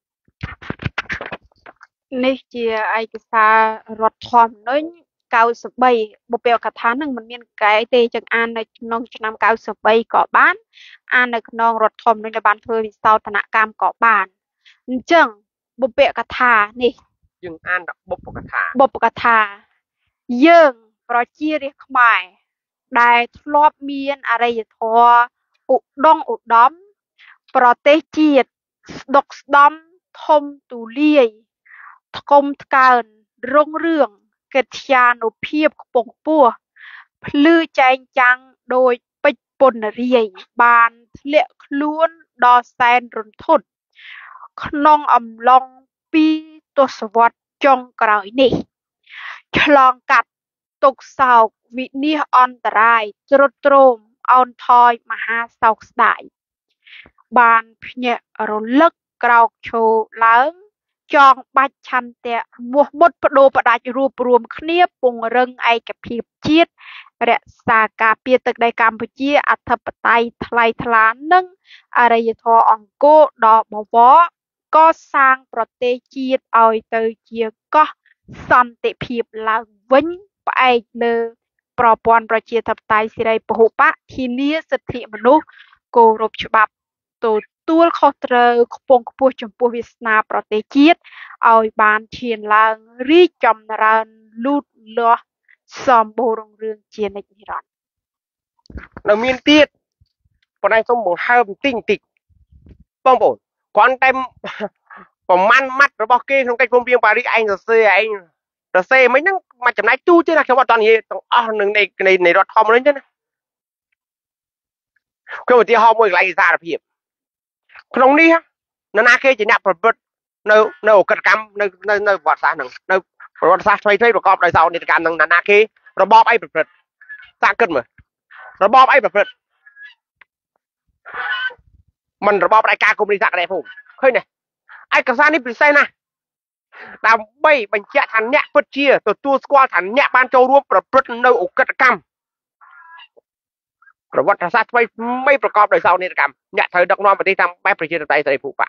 នេះជាឯកសាររដ្ឋធម្មនុញ្ញเก้าสิบสามបុព្វកថានឹងមិនមានកែទេចឹងអាននៅក្នុងឆ្នាំเก้าสิบสามក៏បានអាននៅក្នុងរដ្ឋធម្មនុញ្ញដែលបានធ្វើវិសោធនកម្មក៏បានអញ្ចឹងបុព្វកថានេះយើងអានបុព្វកថាបុព្វកថាយើងប្រជារាស្ត្រខ្មែរដែលធ្លាប់មានអរិយធម៌ឧដុង្គឧត្តមប្រទេសជាតិស្ដុកស្ដំធំទូលាយថ្កុំថ្កើងរុងរឿងកិត្យានុភាពខ្ពង់ខ្ពស់ភ្លឺចែងចាំងដោយពេជ្រពុនរាយបានធ្លាក់ខ្លួនដល់សែនរន្ធត់ក្នុងអំឡុងពីរទសវត្សរ៍ចុងក្រោយនេះឆ្លងកាត់ទុក្ខសោកវិនាសអន្តរាយទ្រុឌទ្រោមអោនថយមហាសោកស្ដាយបានភ្ញាក់រលឹកក្រោកឈរឡើងចងបាច់ឆន្ទៈមោះមុតបដូរផ្ដាច់រួបរวมគ្នាពង្រឹងឯកភាពជាតិរក្សាការពារទឹកដីកម្ពុជាអធិបតេយ្យថ្លៃថ្លានិងអរិយធម៌អង្គរដ៏បវរកសាងប្រទេសជាតិឲ្យទៅជាកោះសន្តិភាពឡើងវិញផ្អែកលើប្រព័ន្ធប្រជាធិបតេយ្យសេរីពហុបកធានាសិទ្ធិមនុស្សគោរពច្បាប់ទទួលខុសត្រូវខ្ពង់ខ្ពស់ចំពោះវាសនាប្រទេសជាតិឲ្យបានឈានឡើងរីកចម្រើនលូតលាស់សម្បូររុងរឿងជានិច្ចនិរន្តរ៍នៅមានទៀតប៉ុន្តែសូមបង្ហើបបន្តិចបន្តិចបងប្អូនគ្រាន់តែប្រមាណម៉ាត់របស់គេក្នុងកិច្ចព្រមព្រៀងប៉ារីសឯងសរសេរឯងសរសេរមិនហ្នឹងមកចំណាយទូទេណាខ្ញុំអត់តនិយាយទាំងអស់នឹងនៃនៃរដ្ឋធម្មនុញ្ញទេណាខ្ញុំឧទាហរណ៍មួយកន្លែងសារភាពក្នុងនេះនរណាគេជាអ្នកប្រព្រឹត្តនៅនៅអក្រិតកម្មនៅនៅនៅប្រវត្តិសាស្ត្រហ្នឹងនៅប្រវត្តិសាស្ត្រថ្មីថ្មីប្រកបដោយសោនិតកម្មហ្នឹងនរណាគេរបបអីប្រព្រឹត្តសាកគិតមើលរបបអីប្រព្រឹត្តមិនរបបផ្ដាច់ការកុម្មុយនីសក្តីភូមិឃើញទេឯកសារនេះពិសេសណាស់ដើម្បីបញ្ជាក់ថាអ្នកពិតជាទទួលស្គាល់ថាអ្នកបានចូលរួមប្រព្រឹត្តនៅអក្រិតកម្មប្រវត្តិសាស្ត្រថ្មីមិនប្រកបដោយសោនិតកម្មអ្នកត្រូវដឹកនាំប្រទេសតាមបែបប្រជាធិបតេយ្យសេរីភូមិ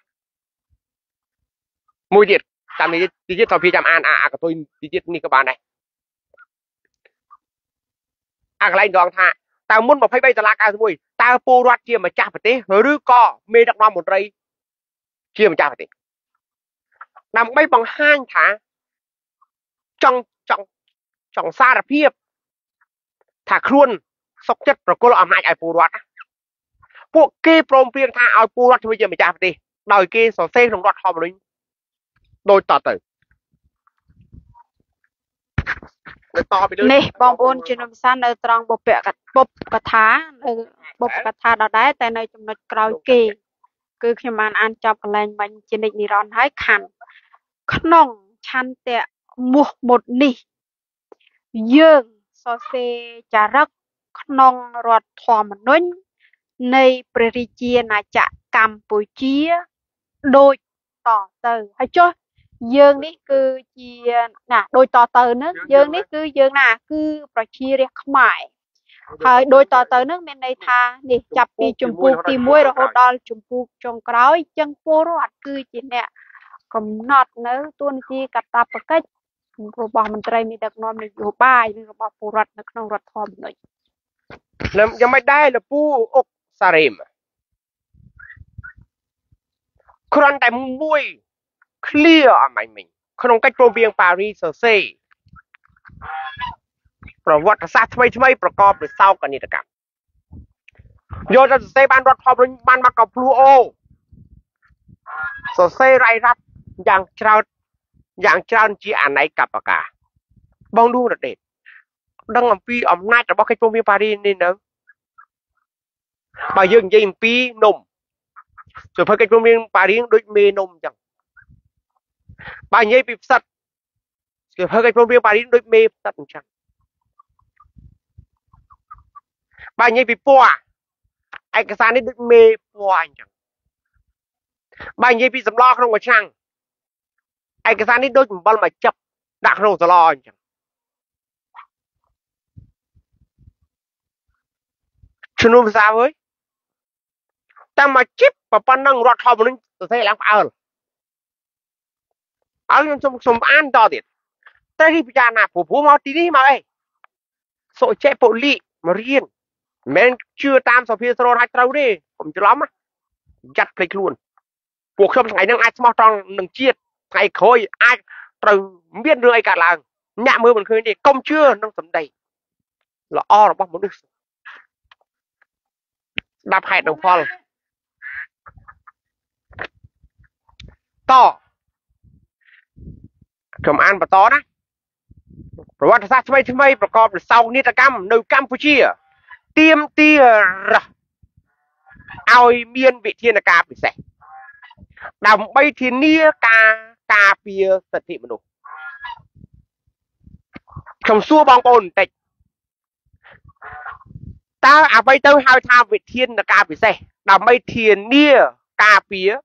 មួយទៀតតាមនេះទៀតទៅពីចាំអានអាកតុយទៀតនេះក៏បានដែរអាកន្លែងដងថាតើមុន23តុលាកាសមួយតើពលរដ្ឋជាម្ចាស់ប្រទេសឬក៏មេដឹកនាំមន្ត្រីជាម្ចាស់ប្រទេសដើម្បីបង្ហាញថាចង់ចង់ចង់សារភាពថាខ្លួនសុខចិត្តប្រគល់អំណាចឲ្យពលរដ្ឋពួកគេព្រមព្រៀងថាឲ្យពលរដ្ឋធ្វើជាម្ចាស់ប្រទេសដោយគេសរសេរក្នុងរដ្ឋធម្មនុញ្ញដូចតទៅនេះបងប្អូនជានុសាននៅត្រង់បុព្វកបុព្វកថានៅបុព្វកថាដដែលតែនៅចំណុចក្រោយគេគឺខ្ញុំបានអានចប់កន្លែងមិញជានិច្ចនិរន្តរ៍ហើយខណ្ឌក្នុងឆន្ទៈមោះមុតនេះយើងសរសេរចារឹកក្នុងរដ្ឋធម្មនុញ្ញនៃព្រះរាជាណាចក្រកម្ពុជាដូចតទៅហើយចុះយើងនេះគឺជាណាដូចតទៅនឹងយើងនេះគឺយើងណាគឺប្រជារាស្ត្រខ្មែរហើយដូចតទៅនឹងមានន័យថានេះចាប់ពីជំពូកទីមួយរហូតដល់ជំពូកចុងក្រោយចឹងពលរដ្ឋគឺជាអ្នកកំណត់នៅទួនាទីកាតព្វកិច្ចរបស់មន្ត្រីមេដឹកនាំនយោបាយនិងរបស់ពលរដ្ឋនៅក្នុងរដ្ឋធម្មនុញ្ញយ៉ាងមិនដែរលពូអុកសារ៉េមគ្រាន់តែមួយ clear អមមិញក្នុងកិច្ចព្រមព្រៀងប៉ារីសសរសេរប្រវត្តិសាស្ត្រថ្មីថ្មីប្រកបដោយសោកនាដកម្មយកទៅសរសេរបានរដ្ឋធម្មនុញ្ញបានមកកភ្លូអូសរសេររៃរ៉ាប់យ៉ាងច្រើនយ៉ាងច្រើនជាអនេកបកាបងឌូរ៉ាដេតដឹងអំពីអំណាចរបស់កិច្ចព្រមព្រៀងប៉ារីសនេះនៅបើយើងនិយាយអំពីនំសភៅកិច្ចព្រមព្រៀងប៉ារីសដូចមេនំអញ្ចឹងបើនិយាយពីផ្សិតសភៅកិច្ចព្រមព្រៀងប៉ារីសដូចមេផ្សិតអញ្ចឹងបើនិយាយពីពណ៌ឯកសារនេះដូចមេពណ៌អញ្ចឹងបើនិយាយពីសម្លក្នុងមួយឆ្នាំងឯកសារនេះដូចអំបិលមកចាប់ដាក់ក្នុងសាឡអញ្ចឹងជំនុំភាសាអើយតែមកជីបប៉ុណ្ណឹងរដ្ឋធម្មនុញ្ញសរសេរឡើងផ្អើលអើខ្ញុំសុំសុំអានតទៀតតែនេះពិចារណាព្រោះព្រោះមកទីនេះមកអីសុចេពូលីមករៀនមិនមែនជឿតាមសភាស្រនឲ្យត្រូវទេខ្ញុំច្រឡំចាត់ភ្លេចខ្លួនពួកខ្ញុំថ្ងៃហ្នឹងអាចស្មោះត្រង់នឹងជាតិថ្ងៃក្រោយអាចត្រូវមានរឿងអីកើតឡើងអ្នកមើលមិនឃើញទេកុំជឿនឹងសម្ដីល្អរបស់មនុស្សស្ដាប់ហេតុនិងផលតខ្ញុំអានបន្តណាប្រវត្តិសាស្ត្រថ្មីថ្មីប្រកបដោយសោកនាដកម្មនៅកម្ពុជាទាមទារឲ្យមានវិធានការពិសេសដើម្បីធានាការការពារសិទ្ធិមនុស្សខ្ញុំសួរបងប្អូនបន្តិចតើអ្វីទៅហៅថាវិធានការពិសេសដើម្បីធានាការពារ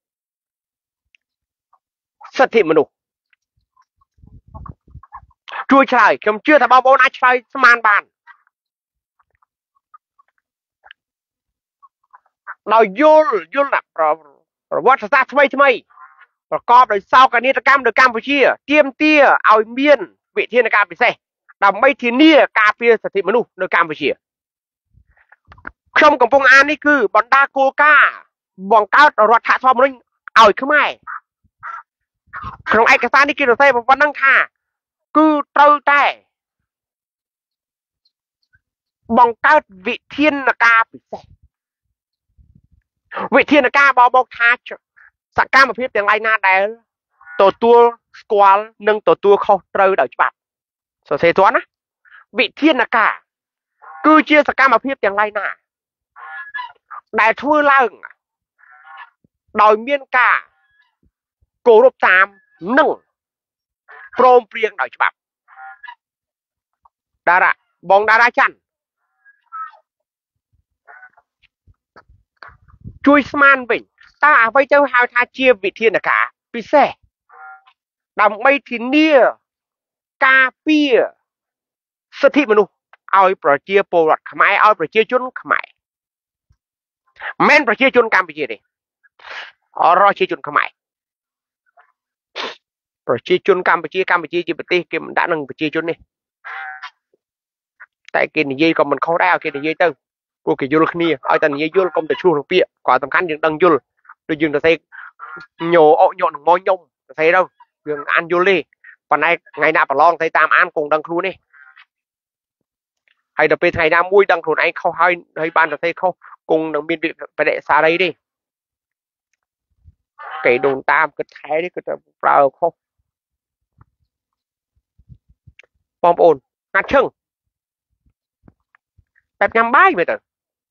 សិទ្ធិមនុស្សជួយឆ្លើយខ្ញុំជឿថាបងប្អូនអាចឆ្លើយស្មានបានដោយយល់យល់ណាប្រវត្តិសាស្ត្រថ្មីថ្មីប្រកបដោយសោកនាដកម្មនៅកម្ពុជាទាមទារឲ្យមានវិធានការពិសេសដើម្បីធានាការពារសិទ្ធិមនុស្សនៅកម្ពុជាខ្ញុំកំពុងអាននេះគឺបណ្ដាគោលការណ៍បង្កើតរដ្ឋធម្មនុញ្ញឲ្យខ្មែរក្នុងឯកសារនេះគេសរសេរប៉ុណ្ណឹងថាគឺត្រូវតែបង្កើតវិធានការពិសេសវិធានការបបោកថាសកម្មភាពទាំងឡាយណាដែលទទួលស្គាល់និងទទួលខុសត្រូវដោយច្បាប់សរសេរទាន់ណាវិធានការគឺជាសកម្មភាពទាំងឡាយណាដែលធ្វើឡើងដោយមានការគោរពតាមនិងព្រមព្រៀងដោយច្បាប់តារាបងតារាច័ន្ទជួយស្មានវិញតើអ្វីទៅហៅថាជាវិធានការពិសេសដើម្បីធានាការពារសិទ្ធិមនុស្សឲ្យប្រជាពលរដ្ឋខ្មែរឲ្យប្រជាជនខ្មែរមិនប្រជាជនកម្ពុជាទេអរប្រជាជនខ្មែរប្រជាជនកម្ពុជាកម្ពុជាជាប្រទេសគេមិនដាក់នឹងប្រជាជននេះតែគេនិយាយក៏មិនខុសដែរឲ្យគេនិយាយទៅព្រោះគេយល់គ្នាឲ្យតែនិយាយយល់កុំតែឈ្លោះនឹងពាក្យគាត់សំខាន់យើងដឹងយល់ដូចយើងទៅសេញោអុកញោនឹងងញុំទៅសេទៅយើងអានយល់ទេប៉ុន្តែថ្ងៃណាប្រឡងទៅតាមអានគង់ដឹងខ្លួនទេហើយដល់ពេលថ្ងៃណាមួយដឹងខ្លួនឯងខុសហើយហើយបានទៅសេខុសគង់នឹងមានបដិសារីទេគេដូនតាមគិតថែនេះគឺទៅប្រើខុសបងប្អូនកាត់ឈឹងបែបញ៉ាំបាយមើលទៅ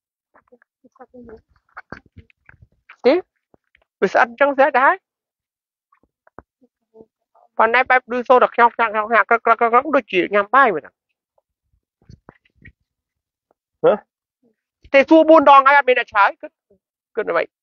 ទេវាស្អិតចឹងស្អិតដែរប៉ុន្តែបែបដូចសូត្រខ្ញោកខ្ញាក់ខ្ញាក់ក្រឹកក្រឹកក្រឹកដូចជាញ៉ាំបាយមើលទៅហ៎តែសួរបួនដងហើយអត់មានអ្នកឆ្លើយគិតគិតអ្វី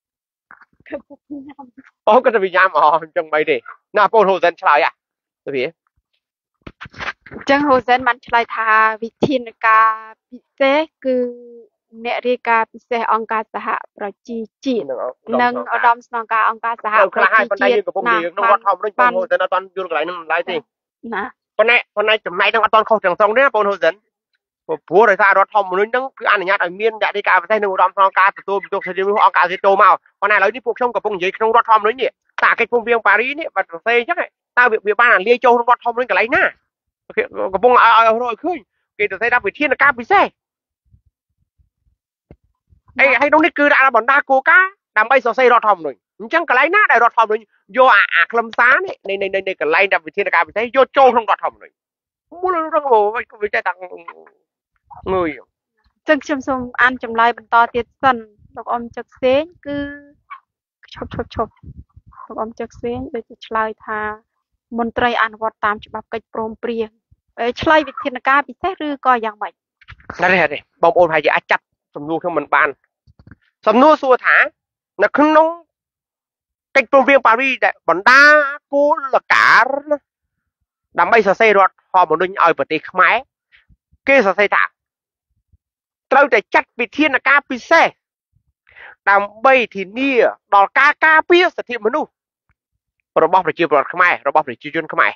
អូគិតតែញ៉ាំអូអញ្ចឹងមិនទេណាបងហ៊ូសិនឆ្លើយអាទៅវាចឹងហ៊ូសិនបានឆ្លើយថាវិធានការពិសេសគឺអ្នករាយការណ៍ពិសេសអង្គការសហប្រជាជាតិនិងឧត្តមស្នងការអង្គការសហប្រជាជាតិកំពុងនិយាយក្នុងរដ្ឋធម្មនុញ្ញបងហ៊ូសិនអត់ទាន់យល់កន្លែងហ្នឹងឡើយទេណាប៉ុន្តែប៉ុន្តែចំណែកហ្នឹងអត់ទាន់ខុសទាំងស្រុងទេបងហ៊ូសិនព្រោះដោយសាររដ្ឋធម្មនុញ្ញហ្នឹងគឺអនុញ្ញាតឲ្យមានអ្នករាយការណ៍ពិសេសនិងឧត្តមស្នងការទទួលបន្ទុកសិទ្ធិមនុស្សអង្គការជាតិចូលមកប៉ុន្តែឥឡូវនេះពួកខ្ញុំកំពុងនិយាយក្នុងរដ្ឋធម្មនុញ្ញនេះតាកិច្ចព្រមព្រៀងប៉ារីនេះបាត់សរសេរអញ្ចឹងតើវាបានលាយចូលក្នុងរដ្ឋធម្មនុញ្ញកន្លែងណាកំពុងឲ្យឲ្យរកឃើញគេទៅថាវិធានការពិសេសអីហើយនោះនេះគឺដាក់បណ្ដាគោលការណ៍ដើម្បីសរសេររដ្ឋធម្មនុញ្ញអញ្ចឹងកន្លែងណាដែលរដ្ឋធម្មនុញ្ញយកអាអាខ្លឹមសារនេះនៃនៃនៃកន្លែងដែលវិធានការពិសេសយកចូលក្នុងរដ្ឋធម្មនុញ្ញមូលរងវាចេះតាំងងើយចឹងខ្ញុំសូមអានចម្លើយបន្តទៀតសិនលោកអ៊ំចឹកសេងគឺឈប់ឈប់ឈប់លោកអ៊ំចឹកសេងដូចជាឆ្លើយថាមន្ត្រីអនុវត្តតាមច្បាប់កិច្ចព្រមព្រៀងឆ្លើយវិធានការពិសេសឬក៏យ៉ាងម៉េចណាស់ទេបងប្អូនហើយអាចចាត់សំណួរខ្ញុំមិនបានសំណួរសួរថានៅក្នុង cách công viên Paris để bọn đa cô là cả đám bay sờ xe rồi họ một đôi ở bờ tây máy kê sờ xe thả trâu để chặt bị thiên là ca pi xe đám bay thì nia đò ca ca pi sờ thiệp menu rồi bóc để chia bọt máy rồi bóc để chia chuyên máy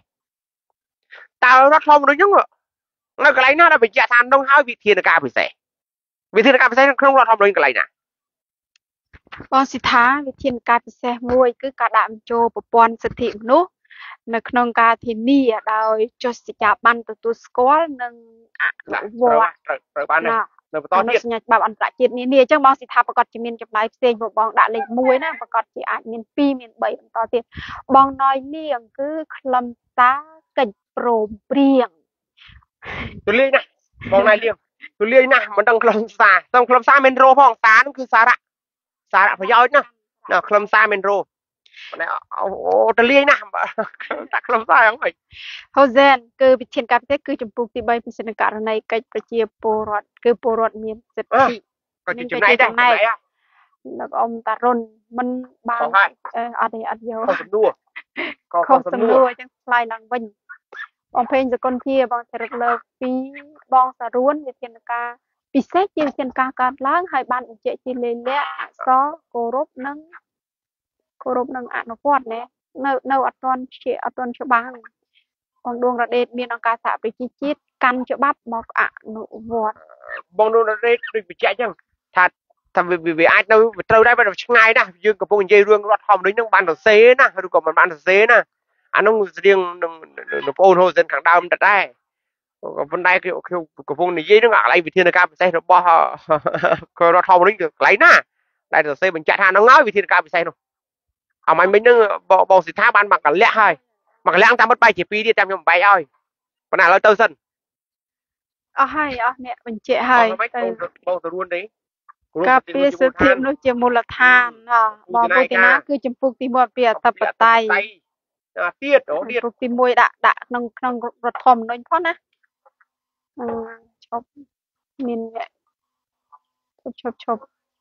tao rất không đối nhúng rồi nó cái này nó đã bị chặt than đông hai bị thiên là ca pi xe bị thiên là ca pi xe không rất không đối cái này nè បងសិដ្ឋាវិធានការពិសេសមួយគឺការដាក់បញ្ចូលប្រព័ន្ធសិទ្ធិមនុស្សនៅក្នុងការធានាដោយចុះសញ្ញាប័ណ្ណទទួលស្គាល់និងអនុវត្តត្រូវបាននៅបន្តទៀតសញ្ញាច្បាប់អន្តរជាតិនានាអញ្ចឹងបងសិដ្ឋាប្រកាសជាមានចម្លើយផ្សេងបងដាក់លេខមួយណាប្រកាសជាអាចមានពីរមានបីបន្តទៀតបងណយនាងគឺខ្លឹមសារកិច្ចព្រមព្រៀងទូលាយណាស់បងណៃលៀងទូលាយណាស់មិនដឹងខ្លឹមសារសំខ្លឹមសារមានរោផងសារនោះគឺសារៈសារៈប្រយោជន៍ណាណាខ្លឹមសារមានរោអូទូលាយណាស់ដាក់ខ្លឹមសារហ្នឹងហីហូសែនគឺវិធានការពិសេសគឺចំពោះទីបីពិសេសនឹងករណីកិច្ចប្រជាពលរដ្ឋគឺពលរដ្ឋមានសិទ្ធិក៏ជាចំណែកដែរលោកអ៊ំតារុនមិនបានអត់ទេអត់យកខុសសំណួរខុសសំណួរអញ្ចឹងឆ្លើយឡើងវិញបងពេញសកុនជាបងចរិតលើកពីបងសារួនវិធានការពិសេសជាវិធានការកើតឡើងហើយបានបញ្ជាក់ជាលេខលក្ខអក្សរគោរពនិងគោរពនិងអនុវត្តណានៅនៅអត់ទាន់ជាអត់ទាន់ច្បាស់បងដួងរ៉ាដេតមានអង្គការសហប្រជាជាតិកាន់ច្បាប់មកអនុវត្តបងដួងរ៉ាដេតដូចបញ្ជាក់អញ្ចឹងថាថាវាអាចនៅត្រូវដែរតែឆ្ងាយណាស់យើងកំពុងនិយាយរឿងរដ្ឋធម្មនុញ្ញហ្នឹងបានសរសេរណាឬក៏មិនបានសរសេរណាអានោះស្រៀងនឹងបងប្អូនហូសិនខាងដើមតែដែរប៉ុន្តែខ្ញុំកំពុងនិយាយនឹងកន្លែងវិធានការពិសេសរបស់រដ្ឋធម្មនុញ្ញកន្លែងណាដែលសរសេរបញ្ជាក់ថាហ្នឹងហើយវិធានការពិសេសនោះអមមិញហ្នឹងបងសិដ្ឋាបានមកកលៈហើយមកកលៈតាមមិនបែកជាពីរទៀតតាមខ្ញុំបែកឲ្យប៉ុន្តែឥឡូវទៅសិនអស់ហើយអស់អ្នកបញ្ជាក់ហើយទៅបងទៅរួនទេការពារសិទ្ធិមនុស្សជាមូលដ្ឋានបងពុទ្ធិណាគឺចំពុកទីមួយពីអធិបតេយ្យទៀតអូទៀតពុកទីមួយដាក់ដាក់ក្នុងក្នុងរដ្ឋធម្មនុញ្ញផងណាអឺឈប់មានឈប់ឈប់ឈប់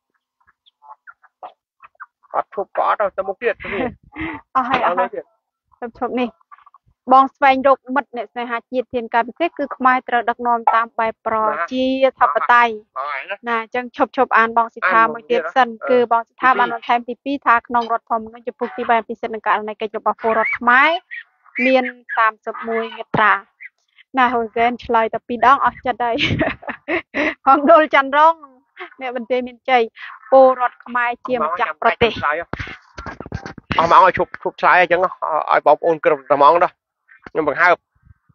អត់ឈប់ក៏អត់ទៅមុខទៀតអស់ហើយអស់ហើយឈប់ឈប់នេះបងស្វែងរកមិត្តអ្នកស្នេហាជាតិធានការពិសេសគឺខ្មែរត្រូវដឹកនាំតាមបែបប្រជាធិបតេយ្យណាអញ្ចឹងឈប់ឈប់អានបងសិដ្ឋាមួយទៀតសិនគឺបងសិដ្ឋាបានបន្ថែមទីពីរថាក្នុងរដ្ឋធម្មនុញ្ញចំពុកទីបែបពិសេសនឹងករណីកិច្ចរបស់ពលរដ្ឋខ្មែរមានសាមសិបមួយមាត្រាណាហូសែនឆ្លើយតែពីរដងអស់ចិត្តហើយផងដុលច័ន្ទរងអ្នកបន្ទាយមានជ័យពលរដ្ឋខ្មែរជាម្ចាស់ប្រទេសអស់មកឲ្យឈប់ឈប់ឆ្លើយអញ្ចឹងឲ្យបងប្អូនគ្រប់តែហ្មងដោះខ្ញុំបង្ហើប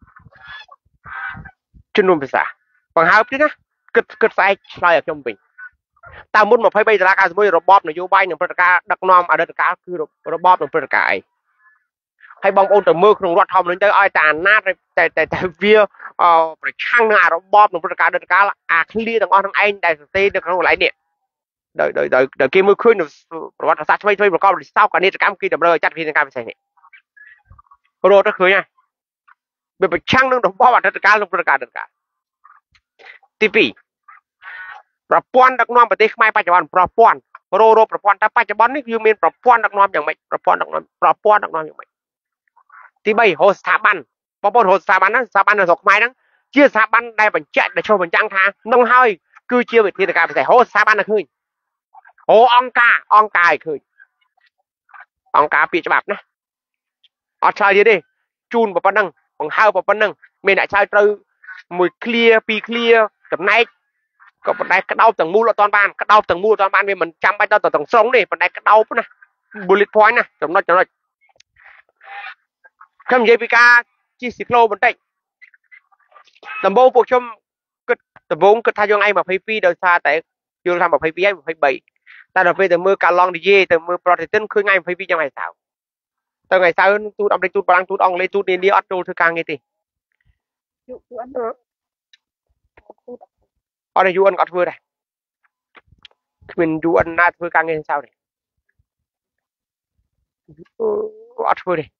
ជំនុំភាសាបង្ហើបទៀតណាគិតគិតស្អែកឆ្លើយឲ្យខ្ញុំវិញតើមុនยี่สิบสามតារាកាមួយរបបនយោបាយនិងព្រឹត្តិការណ៍ដឹកនាំអតីតកាលគឺរបបនិងព្រឹត្តិការណ៍អីហើយបងប្អូនទៅមើលក្នុងរដ្ឋធម្មនុញ្ញទៅឲ្យតែអាណាចតែតែតែវាប្រឆាំងនឹងអារបបនិងព្រឹត្តិការណ៍អតីតកាលអាឃ្លាទាំងអស់នឹងឯងដែលសរសេរនៅក្នុងកន្លែងនេះដោយដោយដោយគេមើលឃើញប្រវត្តិសាស្ត្រថ្មីថ្មីប្រកបដោយសោកនាដកម្មគឺតម្រូវឲ្យចាត់វិធានការពិសេសនេះរត់ទៅឃើញហ่ะវាប្រឆាំងនឹងរបបអតីតកាលនិងព្រឹត្តិការណ៍អតីតកាលទីពីរប្រព័ន្ធដឹកនាំប្រទេសខ្មែរបច្ចុប្បន្នប្រព័ន្ធរោរោប្រព័ន្ធតែបច្ចុប្បន្ននេះវាមានប្រព័ន្ធដឹកនាំយ៉ាងម៉េចប្រព័ន្ធដឹកនាំប្រព័ន្ធដឹកនាំយ៉ាងម៉េចទីបីរោស្ថាប័នបងប្អូនរោស្ថាប័នហ្នឹងស្ថាប័ននៅស្រុកខ្មែរហ្នឹងជាស្ថាប័នដែលបញ្ជាក់ដែលឆ្លុះបញ្ចាំងថានឹងហើយគឺជាវិធានការពិសេសរោស្ថាប័ននៅឃើញអូអង្គការអង្គការឲ្យឃើញអង្គការពាក្យច្បាប់ណាអត់ឆ្លើយទៀតទេជូនប៉ុណ្ណឹងបង្ហើបប៉ុណ្ណឹងមានអ្នកឆ្លើយត្រូវមួយឃ្លាពីរឃ្លាចំណែកក៏ប៉ុន្តែក្តោបទាំងមូលអត់ទាន់បានក្តោបទាំងមូលអត់ទាន់បានវាមិនចាំបាច់ដល់ទាំងស្រុងទេប៉ុន្តែក្តោបណា bullet point ណាចំណុចចំណុចខ្ញុំនិយាយពីការជិះស៊ីក្លូបន្តិចដំបូងពួកខ្ញុំគិតដំបូងគិតថាយើងឯងยี่สิบสองដោយសារតែយល់ថាยี่สิบสองហើយยี่สิบสามតែដល់ពេលទៅមើលកាឡង់និយាយទៅមើលប្រតិទិនឃើញថ្ងៃยี่สิบสองយ៉ាងថ្ងៃសៅរ៍ទៅថ្ងៃសៅរ៍ទូតអាមេរិកទូតបារាំងទូតអង់គ្លេសទូតនានាអត់ចូលធ្វើការងារទេយូអិនអត់យូអិនក៏ធ្វើដែរគ្មានយូអិនណាធ្វើការងារថ្ងៃសៅរ៍ទេអត់ធ្វើទេ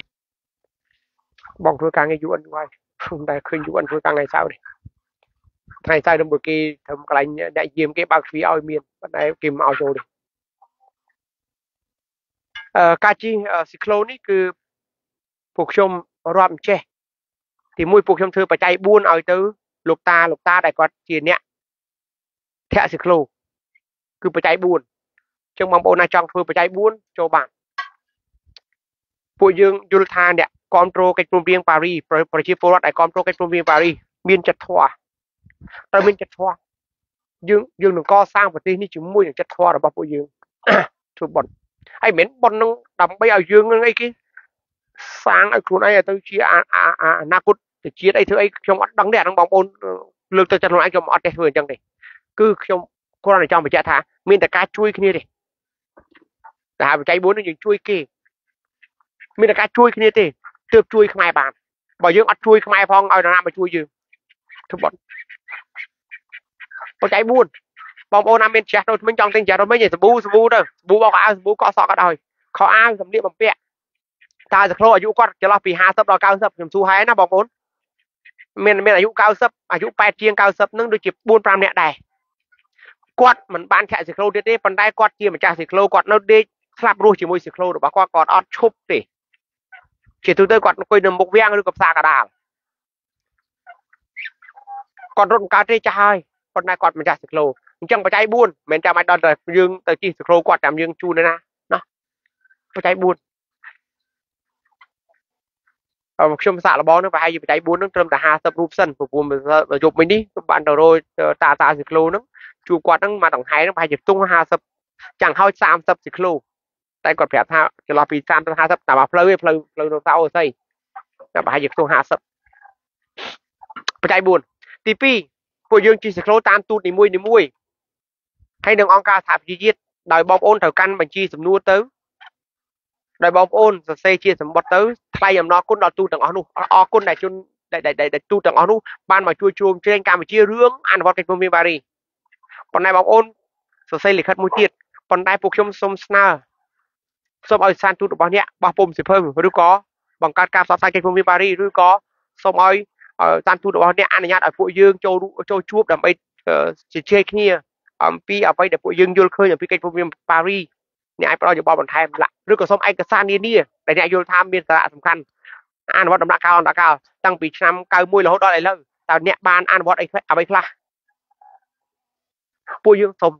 បងធ្វើការងារយូអិនហើយតែឃើញយូអិនធ្វើការថ្ងៃសៅរ៍ទេថ្ងៃសៅរ៍នឹងគេធ្វើកន្លែងអ្នកយាមគេបើកទ្វារឲ្យមានប៉ុន្តែគេមិនឲ្យចូលទេការជិះស៊ីក្លូនេះគឺពួកខ្ញុំរាប់ចេះទីមួយពួកខ្ញុំធ្វើបច្ច័យបួនឲ្យទៅលោកតាលោកតាដែលគាត់ជាអ្នកធាក់ស៊ីក្លូគឺបច្ច័យបួនអញ្ចឹងបងប្អូនណាចង់ធ្វើបច្ច័យបួនចូលបានពួកយើងយល់ថាអ្នកគ្រប់គ្រងកិច្ចព្រមព្រៀងប៉ារីសប្រជាពលរដ្ឋដែលគ្រប់គ្រងកិច្ចព្រមព្រៀងប៉ារីសមានចិត្តធម៌ត្រូវមានចិត្តធម៌យើងយើងនឹងកសាងប្រទេសនេះជាមួយនឹងចិត្តធម៌របស់ពួកយើងធ្វើបុណ្យហើយមិនមែនបុណ្យនឹងដើម្បីឲ្យយើងនឹងអីគេសាងឲ្យខ្លួនឯងទៅជាអនាគតទៅជាតិអីធ្វើអីខ្ញុំអត់ដឹងទេអានឹងបងប្អូនលើកទៅចិត្តខ្លួនឯងខ្ញុំអត់ទេធ្វើអញ្ចឹងទេគឺខ្ញុំគ្រាន់តែចង់បញ្ជាក់ថាមានតែការជួយគ្នាទេតែបច្ច័យបួននេះយើងជួយគេមានតែការជួយគ្នាទេទើបជួយខ្មែរបានបើយើងអត់ជួយខ្មែរផងឲ្យនរណាមកជួយយើងធ្វើបុណ្យបច្ច័យបួនបងប្អូនណាមានចាស់ដូចមិញចង់ទិញចាស់ដូចមិញសាប៊ូសាប៊ូទៅសាប៊ូបោកអាវសាប៊ូកក់សក់ក៏ដោយខោអាវសម្លៀកបំពាក់តើសក្លោអាយុគាត់ចន្លោះពីห้าสิบដល់เก้าสิบខ្ញុំសួរហើយណាបងប្អូនមានមានអាยุเก้าสิบអាយុแปดជាងเก้าสิบនឹងដូចជាbốn 5នាក់ដែរគាត់មិនបានចាក់ស៊ីក្លូទៀតទេប៉ុន្តែគាត់ជាម្ចាស់ស៊ីក្លូគាត់នៅដេកស្លាប់រស់ជាមួយស៊ីក្លូរបស់គាត់គាត់អត់ឈប់ទេជាទូទៅគាត់អង្គុយនៅមុខវាំងឬក៏ផ្សារកដាលគាត់រត់បង្កើតទេចាស់ហើយប៉ុន្តែគាត់ម្ចាស់ស៊ីក្លូអញ្ចឹងបច្ច័យបួនមិនមែនចាំឲ្យដល់តែយើងទៅជិះស៊ីក្លូគាត់តាមយើងជូនទេណាណាបច្ច័យបួនអឺខ្ញុំសាកល្បងនឹងប្រហែលជាបច្ច័យបួននឹងត្រឹមតែห้าสิบរូបសិនព្រោះមកយប់មិញនេះបានទៅរយតាតាស៊ីក្លូនឹងជួគាត់នឹងមកដង្ហែនឹងប្រហែលជាខ្ទង់ห้าสิบចាំងហើយสามสิบស៊ីក្លូតែគាត់ប្រាប់ថាចន្លោះពីสามสิบដល់ห้าสิบតាមផ្លូវឯងផ្លូវផ្លូវនៅសៅអស្អីតែប្រហែលជាខ្ទង់ห้าสิบบច្ច័យបួនទីពីរពួកយើងជិះស៊ីក្លូតាមទូតនីមួយនីមួយហើយនឹងអង្គការសហប្រជាជាតិដោយបងប្អូនត្រូវកាន់បញ្ជីសំណួរទៅដោយបងប្អូនសរសេរជាសម្បត្តិទៅថ្លែងអំណរគុណដល់ទូតទាំងអស់នោះអរគុណដែលជនដែលទូតទាំងអស់នោះបានមកជួយជួមជ្រែងកម្ពុជារឿងអនុវត្តកិច្ចព្រមព្រៀងប៉ារីសប៉ុន្តែបងប្អូនសរសេរលិខិតមួយទៀតប៉ុន្តែពួកខ្ញុំសូមស្នើសូមឲ្យស្ថានទូតរបស់អ្នកបោះពុម្ពសិភៅឬក៏បង្កើតការផ្សព្វផ្សាយកិច្ចព្រមព្រៀងប៉ារីសឬក៏សូមឲ្យស្ថានទូតរបស់អ្នកអនុញ្ញាតឲ្យពួកយើងចូលចូលជួបដើម្បីជជែកគ្នាអំពីអ្វីដែលពួកយើងយល់ឃើញអំពីកិច្ចព្រមព្រៀងប៉ារីសអ្នកអាចផ្ដល់យោបល់បន្ថែមឬក៏សូមឯកសារនានាដែលអ្នកយល់ថាមានសារៈសំខាន់អនុវត្តដំណាក់កាលអន្តរកាលតាំងពីឆ្នាំเก้าสิบเอ็ดរហូតដល់ឥឡូវតើអ្នកបានអនុវត្តអីអ្វីខ្លះពួកយើងសូម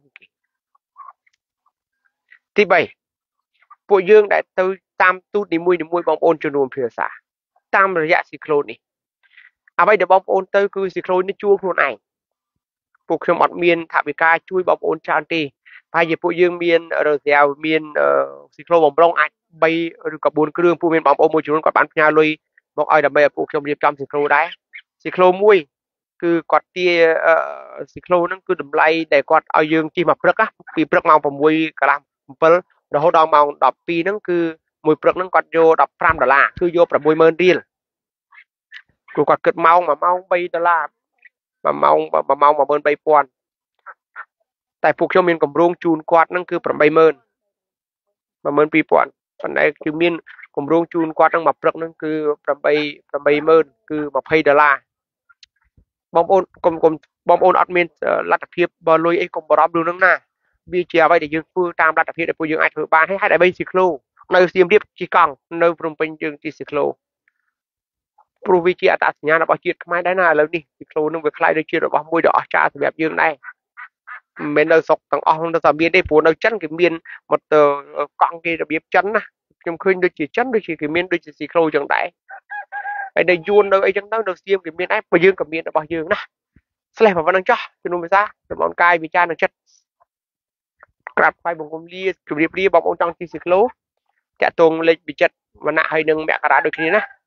ទីបីពួកយើងដែលទៅតាមទូតនីមួយនីមួយបងប្អូនជំនុំភាសាតាមរយៈស៊ីក្លូននេះអ្វីដែលបងប្អូនទៅគឺស៊ីក្លូននេះជួលខ្លួនឯងពួកខ្ញុំអត់មានថវិកាជួយបងប្អូនច្រើនទេហើយជាពួកយើងមានរសៀវមានស៊ីក្លូបំរុងអាចបីឬក៏បួនគ្រឿងពួកមានបងប្អូនមួយចំនួនគាត់បានផ្ញើលុយមកឲ្យដើម្បីឲ្យពួកខ្ញុំរៀបចំស៊ីក្លូដែរស៊ីក្លូមួយគឺគាត់ទាស៊ីក្លូហ្នឹងគឺតម្លៃដែលគាត់ឲ្យយើងជិះមកព្រឹកពីព្រឹកម៉ោង6កន្លះ7រហូតដល់ម៉ោងដប់ពីរហ្នឹងគឺមួយព្រឹកហ្នឹងគាត់យក15ដុល្លារគឺយក60000រៀលព្រោះគាត់គិតម៉ោងមួយម៉ោង3ដុល្លារមួយម៉ោងមួយម៉ោងmột nghìn ba trămតែពួកខ្ញុំមានកម្រងជូនគាត់ហ្នឹងគឺ80000 12000ប៉ុន្តែគឺមានកម្រងជូនគាត់ហ្នឹងមកព្រឹកហ្នឹងគឺ8 80000គឺ20ដុល្លារបងប្អូនកុំកុំបងប្អូនអត់មានលទ្ធភាពបើលុយអីកុំបារម្ភរឿងហ្នឹងណាវាជាអ្វីដែលយើងធ្វើតាមលទ្ធភាពដែលពួកយើងអាចធ្វើបានហើយហេតុអ្វីស៊ីក្លូនៅសៀមរាបជិះកង់នៅភ្នំពេញយើងជិះស៊ីក្លូព្រោះវាជាអត្តសញ្ញាណរបស់ជាតិខ្មែរដែរណាឥឡូវនេះស៊ីក្លូនឹងវាខ្លាយទៅជារបស់មួយដ៏អស្ចារ្យសម្រាប់យើងដែរមិនមែននៅស្រុកទាំងអស់នោះតែមានទេព្រោះនៅចិនគេមានមកទៅកង់គេរបៀបចិនណាខ្ញុំឃើញដូចជាចិនដូចជាគេមានដូចជាស៊ីក្លូចឹងដែរហើយនៅយួននៅអីចឹងទៅនៅសៀមគេមានដែរបើយើងក៏មានរបស់យើងណាស្លេះប៉ុណ្ណឹងចោះជំនុំភាសាសម្បូរកាយវិចារនិងចិត្តក្រាបថ្វាយបង្គំលាជម្រាបលាបងប្អូនចង់ជិះស៊ីក្លូតាក់ទងលេខវិចិត្រវណ្ណៈហើយនឹងមករាដូចគ្នាណា